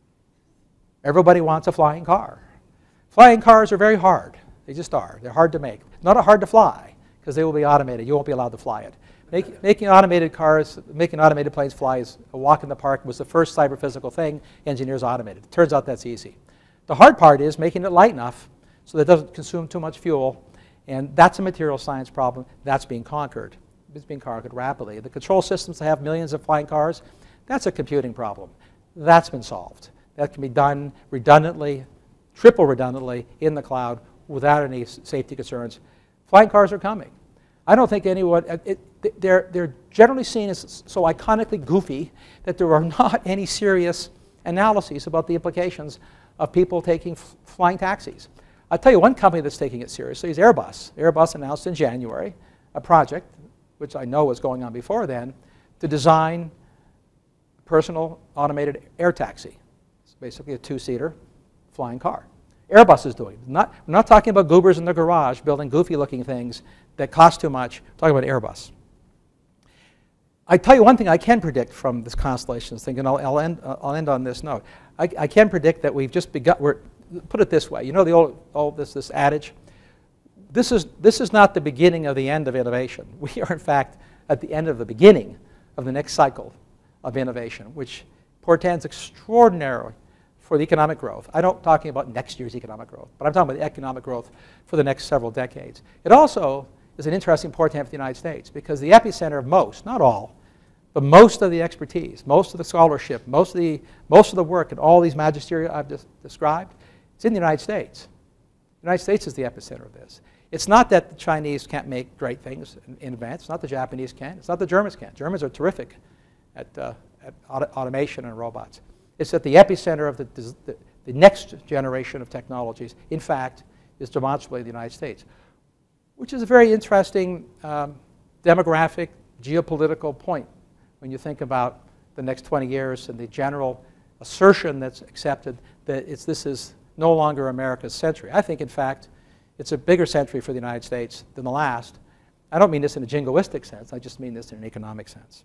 Everybody wants a flying car. Flying cars are very hard. They just are. They're hard to make. Not hard to fly, because they will be automated. You won't be allowed to fly it. Make, making automated cars, making automated planes fly is a walk in the park. Was the first cyber-physical thing engineers automated. It turns out that's easy. The hard part is making it light enough so that it doesn't consume too much fuel. And that's a material science problem. That's being conquered. It's being conquered rapidly. The control systems that have millions of flying cars, that's a computing problem. That's been solved. That can be done redundantly, triple redundantly in the cloud without any safety concerns. Flying cars are coming. I don't think anyone, it, they're, they're generally seen as so iconically goofy that there are not any serious analyses about the implications of people taking f flying taxis. I'll tell you one company that's taking it seriously is Airbus. Airbus announced in January a project, which I know was going on before then, to design a personal automated air taxi. It's basically a two-seater flying car. Airbus is doing it. Not, we're not talking about goobers in the garage building goofy-looking things that cost too much. We're talking about Airbus. I tell you one thing I can predict from this constellations thing, and I'll, I'll, end, uh, I'll end on this note. I, I can predict that we've just begun. We're, put it this way. You know the old, old this, this adage? This is, this is not the beginning of the end of innovation. We are, in fact, at the end of the beginning of the next cycle of innovation, which portends extraordinarily for the economic growth. I'm not talking about next year's economic growth, but I'm talking about the economic growth for the next several decades. It also is an interesting portent for the United States because the epicenter of most, not all, but most of the expertise, most of the scholarship, most of the, most of the work and all these magisteria I've just described, it's in the United States. The United States is the epicenter of this. It's not that the Chinese can't make great things in, in advance. It's not the Japanese can. It's not the Germans can. Germans are terrific at, uh, at auto automation and robots. It's at the epicenter of the, the, the next generation of technologies, in fact, is demonstrably the United States, which is a very interesting um, demographic, geopolitical point when you think about the next twenty years and the general assertion that's accepted that it's, this is no longer America's century. I think, in fact, it's a bigger century for the United States than the last. I don't mean this in a jingoistic sense. I just mean this in an economic sense.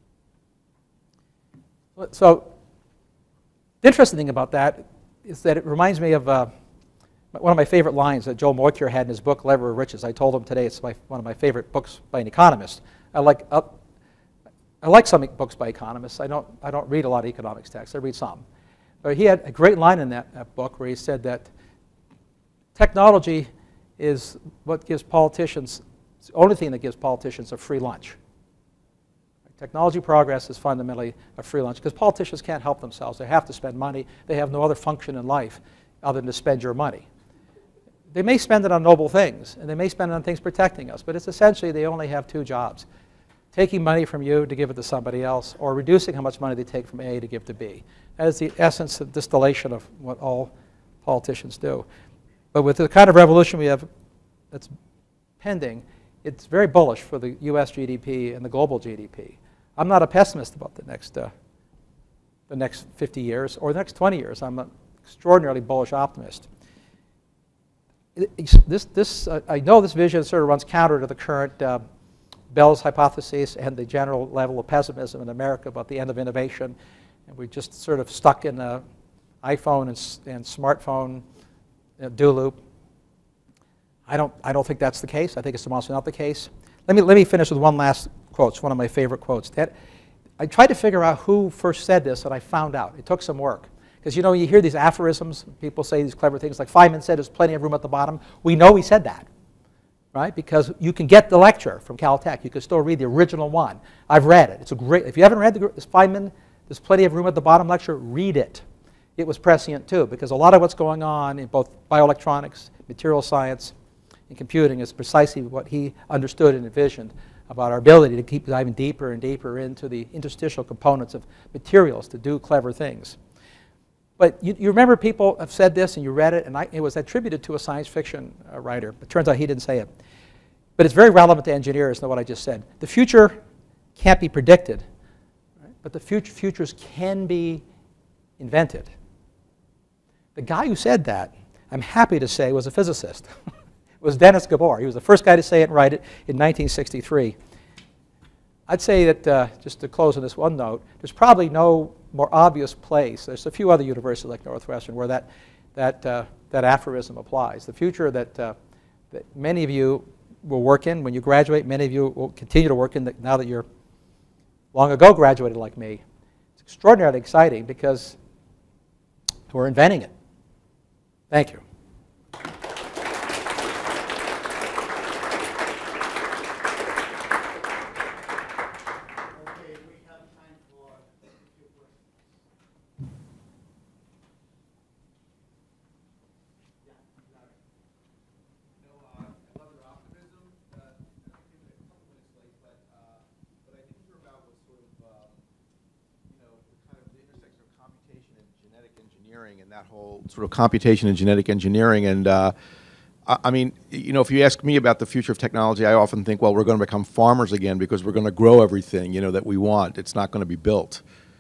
So the interesting thing about that is that it reminds me of uh, one of my favorite lines that Joel Mokyr had in his book, Lever of Riches. I told him today it's my, one of my favorite books by an economist. I like, uh, I like some books by economists. I don't, I don't read a lot of economics texts. I read some. But he had a great line in that, that book where he said that technology is what gives politicians, it's the only thing that gives politicians a free lunch. Technology progress is fundamentally a free lunch because politicians can't help themselves. They have to spend money. They have no other function in life other than to spend your money. They may spend it on noble things, and they may spend it on things protecting us, but it's essentially they only have two jobs. Taking money from you to give it to somebody else, or reducing how much money they take from A to give to B. That is the essence of distillation of what all politicians do. But with the kind of revolution we have that's pending, it's very bullish for the U S G D P and the global G D P. I'm not a pessimist about the next, uh, the next fifty years or the next twenty years. I'm an extraordinarily bullish optimist. It, this, this, uh, I know this vision sort of runs counter to the current uh, Bell's hypothesis and the general level of pessimism in America about the end of innovation. And we're just sort of stuck in a iPhone and, and smartphone uh, dual loop. I don't, I don't think that's the case. I think it's also not the case. Let me, let me finish with one last quote. It's one of my favorite quotes. That, I tried to figure out who first said this, and I found out. It took some work. Because, you know, you hear these aphorisms. People say these clever things like Feynman said there's plenty of room at the bottom. We know he said that, right? Because you can get the lecture from Caltech. You can still read the original one. I've read it. It's a great, if you haven't read the this Feynman, there's plenty of room at the bottom lecture, read it. It was prescient, too, because a lot of what's going on in both bioelectronics, material science, and computing is precisely what he understood and envisioned about our ability to keep diving deeper and deeper into the interstitial components of materials to do clever things. But you, you remember people have said this, and you read it, and I, it was attributed to a science fiction uh, writer. It turns out he didn't say it. But it's very relevant to engineers, know what I just said. The future can't be predicted, right? But the future, futures can be invented. The guy who said that, I'm happy to say, was a physicist. It was Dennis Gabor. He was the first guy to say it and write it in nineteen sixty-three. I'd say that, uh, just to close on this one note, there's probably no more obvious place. There's a few other universities like Northwestern where that, that, uh, that aphorism applies. The future that, uh, that many of you will work in when you graduate, many of you will continue to work in the, now that you're long ago graduated like me. It's extraordinarily exciting because we're inventing it. Thank you. And that whole sort of computation and genetic engineering. And uh, I, I mean, you know, if you ask me about the future of technology, I often think, well, we're going to become farmers again because we're going to grow everything, you know, that we want. It's not going to be built.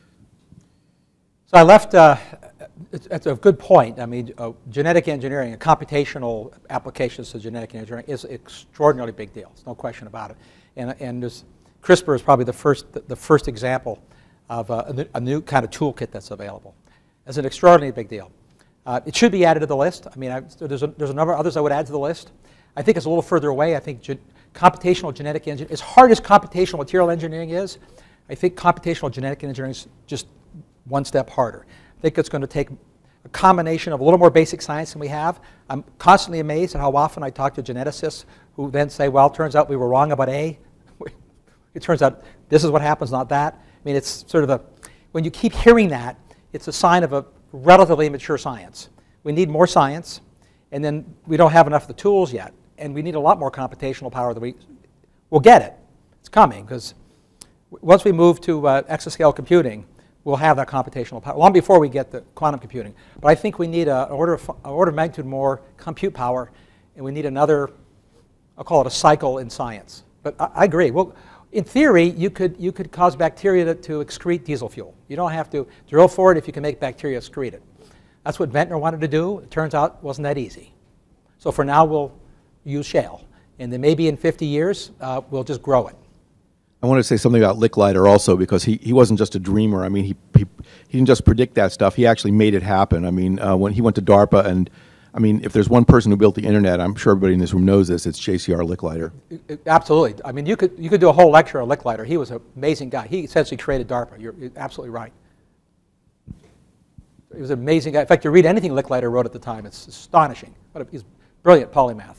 So I left, uh, it's, it's a good point. I mean, uh, genetic engineering and computational applications to genetic engineering is an extraordinarily big deal. There's no question about it. And, and there's, CRISPR is probably the first, the, the first example of uh, a, a new kind of toolkit that's available. It's an extraordinarily big deal. Uh, it should be added to the list. I mean, I, there's, a, there's a number of others I would add to the list. I think it's a little further away. I think ge computational genetic engineering, as hard as computational material engineering is, I think computational genetic engineering is just one step harder. I think it's going to take a combination of a little more basic science than we have. I'm constantly amazed at how often I talk to geneticists who then say, well, it turns out we were wrong about A. It turns out this is what happens, not that. I mean, it's sort of a, when you keep hearing that, it's a sign of a relatively immature science. We need more science, and then we don't have enough of the tools yet, and we need a lot more computational power than we, we'll get it. It's coming, because once we move to uh, exascale computing, we'll have that computational power, long before we get the quantum computing. But I think we need a, an, order of, an order of magnitude more compute power, and we need another, I'll call it a cycle in science. But I, I agree. Well, in theory, you could, you could cause bacteria to, to excrete diesel fuel. You don't have to drill for it if you can make bacteria excrete it. That's what Ventnor wanted to do. It turns out it wasn't that easy. So for now, we'll use shale. And then maybe in fifty years, uh, we'll just grow it. I want to say something about Licklider also, because he, he wasn't just a dreamer. I mean, he, he, he didn't just predict that stuff. He actually made it happen. I mean, uh, when he went to DARPA, and I mean, if there's one person who built the internet, I'm sure everybody in this room knows this, it's J C R Licklider. Absolutely. I mean, you could, you could do a whole lecture on Licklider. He was an amazing guy. He essentially created DARPA. You're, you're absolutely right. He was an amazing guy. In fact, you read anything Licklider wrote at the time, it's astonishing. What a, he's brilliant polymath.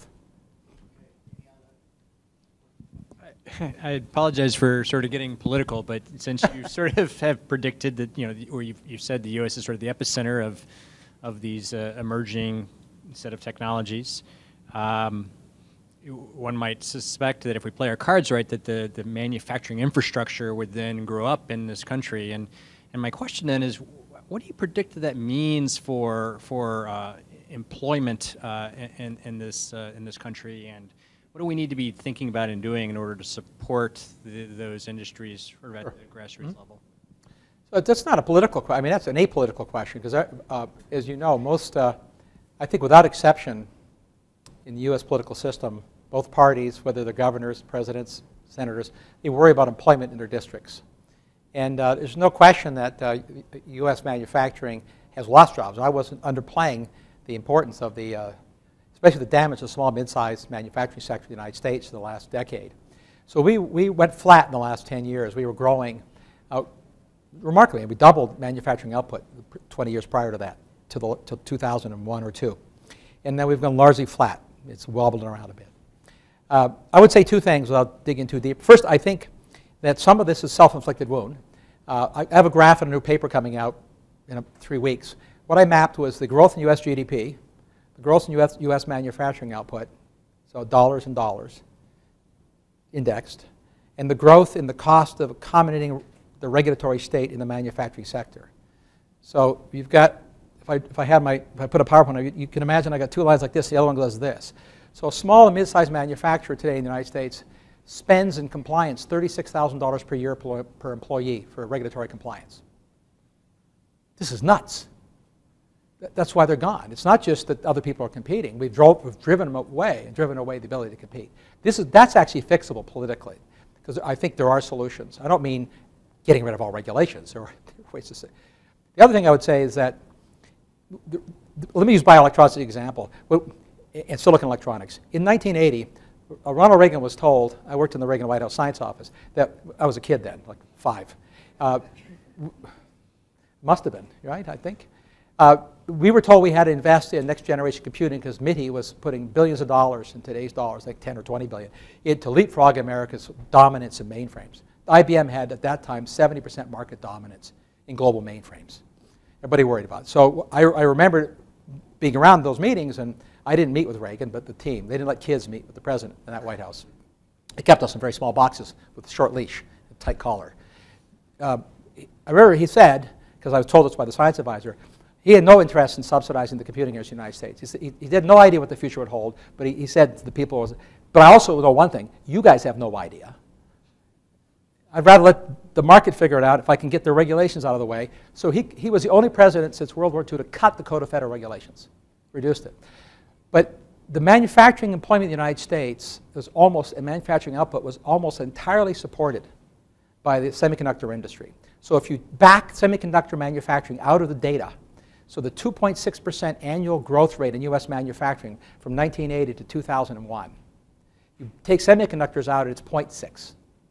I apologize for sort of getting political, but since you sort of have predicted that, you know, or you've, you've said the U S is sort of the epicenter of, of these uh, emerging set of technologies, um, one might suspect that if we play our cards right, that the, the manufacturing infrastructure would then grow up in this country. And, and my question then is, what do you predict that that means for, for uh, employment uh, in, in, this, uh, in this country? And what do we need to be thinking about and doing in order to support the, those industries sort of at the grassroots mm-hmm. level? So that's not a political question. I mean, that's an apolitical question, because uh, as you know, most, uh, I think without exception, in the U S political system, both parties, whether they're governors, presidents, senators, they worry about employment in their districts. And uh, there's no question that uh, U S manufacturing has lost jobs. I wasn't underplaying the importance of the, uh, especially the damage to the small, mid-sized manufacturing sector of the United States in the last decade. So we, we went flat in the last ten years. We were growing uh, remarkably. We doubled manufacturing output twenty years prior to that, to, the, to two thousand one or two. And then we've gone largely flat. It's wobbled around a bit. Uh, I would say two things without digging too deep. First, I think that some of this is self-inflicted wound. Uh, I have a graph in a new paper coming out in a, three weeks. What I mapped was the growth in U S G D P, the growth in U S, U S manufacturing output, so dollars and dollars, indexed, and the growth in the cost of accommodating the regulatory state in the manufacturing sector. So you've got, if I, if I had my, if I put a PowerPoint, you, you can imagine I got two lines like this, the other one goes this. So a small and mid-sized manufacturer today in the United States spends in compliance thirty-six thousand dollars per year per, per employee for regulatory compliance. This is nuts. That's why they're gone. It's not just that other people are competing. We've, drove, we've driven them away and driven away the ability to compete. This is, that's actually fixable politically, because I think there are solutions. I don't mean getting rid of all regulations. There are ways to say. The other thing I would say is that, the, the, let me use bioelectronics as an example, and silicon electronics. In nineteen eighty, uh, Ronald Reagan was told, I worked in the Reagan White House Science Office, that I was a kid then, like five. Uh, must have been, right, I think. Uh, we were told we had to invest in next generation computing because M I T I was putting billions of dollars in today's dollars, like ten or twenty billion, in to leapfrog America's dominance in mainframes. I B M had at that time seventy percent market dominance in global mainframes. Everybody worried about it. So I, I remember being around those meetings, and I didn't meet with Reagan, but the team. They didn't let kids meet with the president in that White House. They kept us in very small boxes with a short leash, a tight collar. Uh, I remember he said, because I was told this by the science advisor, he had no interest in subsidizing the computing industry in the United States. He, said, he, he had no idea what the future would hold, but he, he said to the people, was, but I also know one thing, you guys have no idea. I'd rather let the market figure it out if I can get the regulations out of the way. So he, he was the only president since World War Two to cut the Code of Federal Regulations, reduced it. But the manufacturing employment in the United States was almost, and manufacturing output was almost entirely supported by the semiconductor industry. So if you back semiconductor manufacturing out of the data, so the two point six percent annual growth rate in U S manufacturing from nineteen eighty to two thousand one, you take semiconductors out, it's zero point six.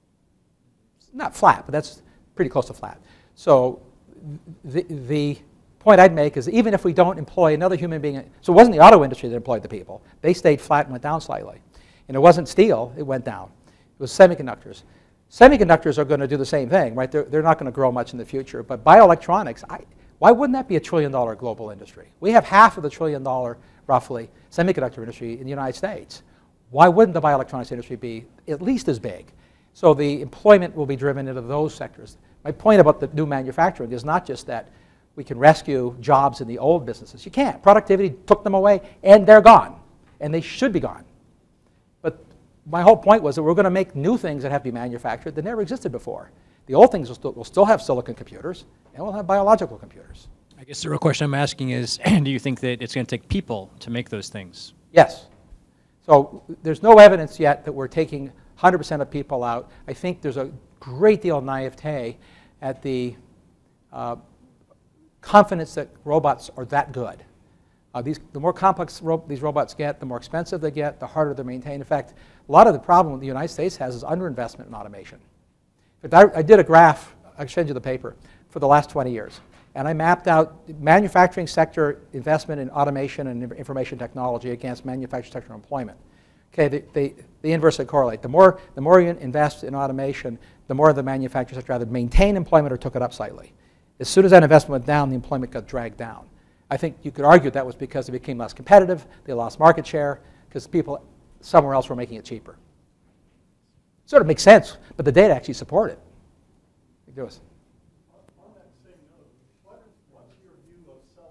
Not flat, but that's pretty close to flat. So the, the point I'd make is even if we don't employ another human being, so it wasn't the auto industry that employed the people. They stayed flat and went down slightly. And it wasn't steel, it went down. It was semiconductors. Semiconductors are going to do the same thing, right? They're, they're not going to grow much in the future. But bioelectronics, I, why wouldn't that be a trillion dollar global industry? We have half of the trillion dollar, roughly, semiconductor industry in the United States. Why wouldn't the bioelectronics industry be at least as big? So the employment will be driven into those sectors. My point about the new manufacturing is not just that we can rescue jobs in the old businesses. You can't. Productivity took them away, and they're gone. And they should be gone. But my whole point was that we're going to make new things that have to be manufactured that never existed before. The old things will still, will still have silicon computers, and we'll have biological computers. I guess the real question I'm asking is, do you think that it's going to take people to make those things? Yes. So there's no evidence yet that we're taking one hundred percent of people out. I think there's a great deal of naivete at the uh, confidence that robots are that good. Uh, these, the more complex ro these robots get, the more expensive they get, the harder they're maintained. In fact, a lot of the problem the United States has is underinvestment in automation. In fact, I, I did a graph, I showed you the paper, for the last twenty years. And I mapped out manufacturing sector investment in automation and information technology against manufacturing sector employment. Okay, they, they, they inversely correlate. The more, the more you invest in automation, the more the manufacturing sector either maintained employment or took it up slightly. As soon as that investment went down, the employment got dragged down. I think you could argue that was because they became less competitive, they lost market share, because people somewhere else were making it cheaper. Sort of makes sense, but the data actually support it. It does. On that same note, what is, what's your view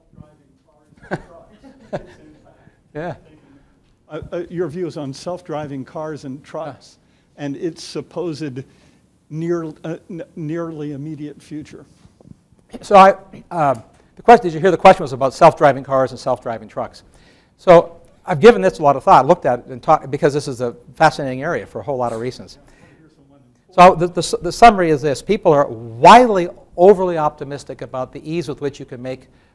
of self-driving cars and trucks? Yeah. Uh, uh, your views on self-driving cars and trucks uh. and its supposed near, uh, n nearly immediate future. So I, uh, the question, did you hear the question was about self-driving cars and self-driving trucks? So I've given this a lot of thought, looked at it, and talked, because this is a fascinating area for a whole lot of reasons. So the, the, the summary is this. People are wildly, overly optimistic about the ease with which you can make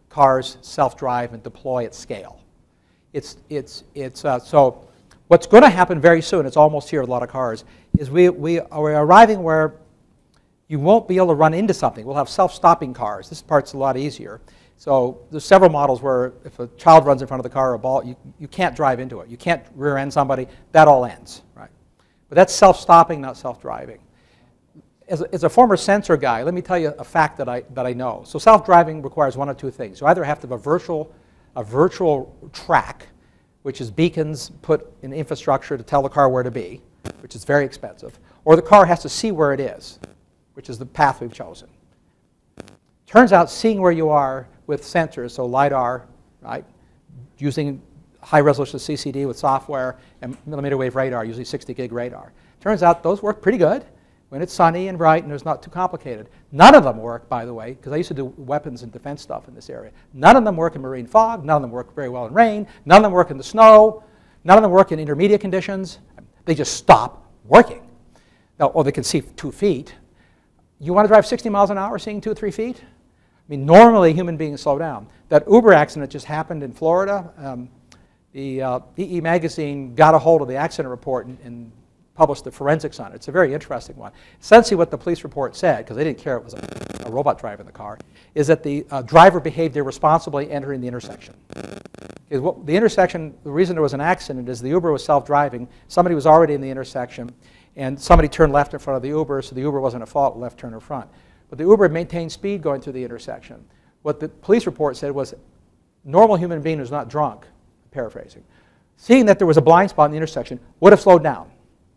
cars self-drive and deploy at scale. It's, it's, it's, uh, so what's going to happen very soon, it's almost here with a lot of cars, is we, we are arriving where you won't be able to run into something. We'll have self-stopping cars. This part's a lot easier. So there's several models where if a child runs in front of the car or a ball, you, you can't drive into it. You can't rear end somebody. That all ends, right? But that's self-stopping, not self-driving. As a, as a former sensor guy, let me tell you a fact that I, that I know. So self-driving requires one of two things. You either have to have a virtual, a virtual track, which is beacons put in infrastructure to tell the car where to be, which is very expensive, or the car has to see where it is, which is the path we've chosen. Turns out seeing where you are with sensors, so LiDAR, right, using high-resolution C C D with software, and millimeter wave radar, usually sixty gig radar. Turns out those work pretty good when it's sunny and bright and it's not too complicated. None of them work, by the way, because I used to do weapons and defense stuff in this area. None of them work in marine fog. None of them work very well in rain. None of them work in the snow. None of them work in intermediate conditions. They just stop working. Now, or they can see two feet. You want to drive sixty miles an hour seeing two or three feet? I mean, normally human beings slow down. That Uber accident just happened in Florida. Um, the uh, E E magazine got a hold of the accident report and, and published the forensics on it. It's a very interesting one. Essentially what the police report said, because they didn't care it was a, a robot driving the car, is that the uh, driver behaved irresponsibly entering the intersection. Because what, the intersection, the reason there was an accident is the Uber was self-driving, somebody was already in the intersection, and somebody turned left in front of the Uber, so the Uber wasn't at fault, left turn in front. But the Uber maintained speed going through the intersection. What the police report said was, normal human being who's not drunk, paraphrasing, seeing that there was a blind spot in the intersection, would have slowed down.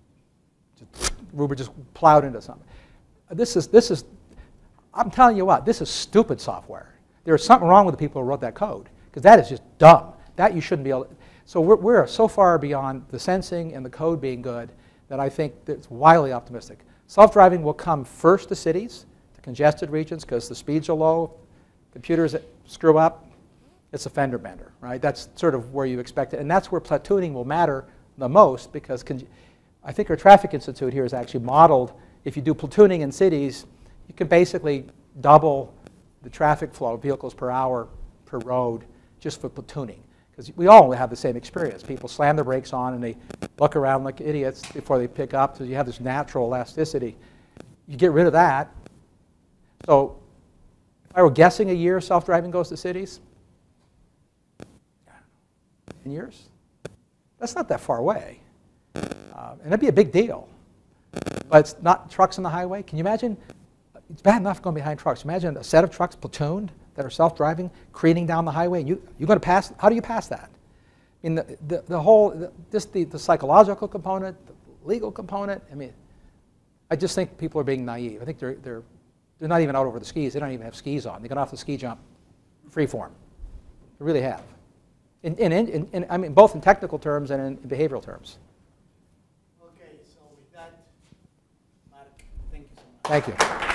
Uber just plowed into something. This is, this is, I'm telling you what, this is stupid software. There's something wrong with the people who wrote that code, because that is just dumb. That you shouldn't be able to. So we're, we're so far beyond the sensing and the code being good that I think it's wildly optimistic. Self-driving will come first to cities, to congested regions, because the speeds are low, computers screw up, it's a fender bender, right? That's sort of where you expect it. And that's where platooning will matter the most, because I think our traffic institute here is actually modeled, if you do platooning in cities, you can basically double the traffic flow, vehicles per hour per road, just for platooning. Because we all have the same experience. People slam their brakes on and they look around like idiots before they pick up, so you have this natural elasticity. You get rid of that. So if I were guessing a year self-driving goes to cities, ten years? That's not that far away. Uh, and that'd be a big deal. But it's not trucks on the highway. Can you imagine? It's bad enough going behind trucks. Imagine a set of trucks platooned that are self-driving, careening down the highway, and you, you're going to pass. How do you pass that? I mean, the, the, the whole, the, just the, the psychological component, the legal component. I mean, I just think people are being naive. I think they're, they're, they're not even out over the skis. They don't even have skis on. They got off the ski jump, free form. They really have. In, in, in, in, I mean, both in technical terms and in behavioral terms. Okay, so with that, Mark, thank you so much. Thank you.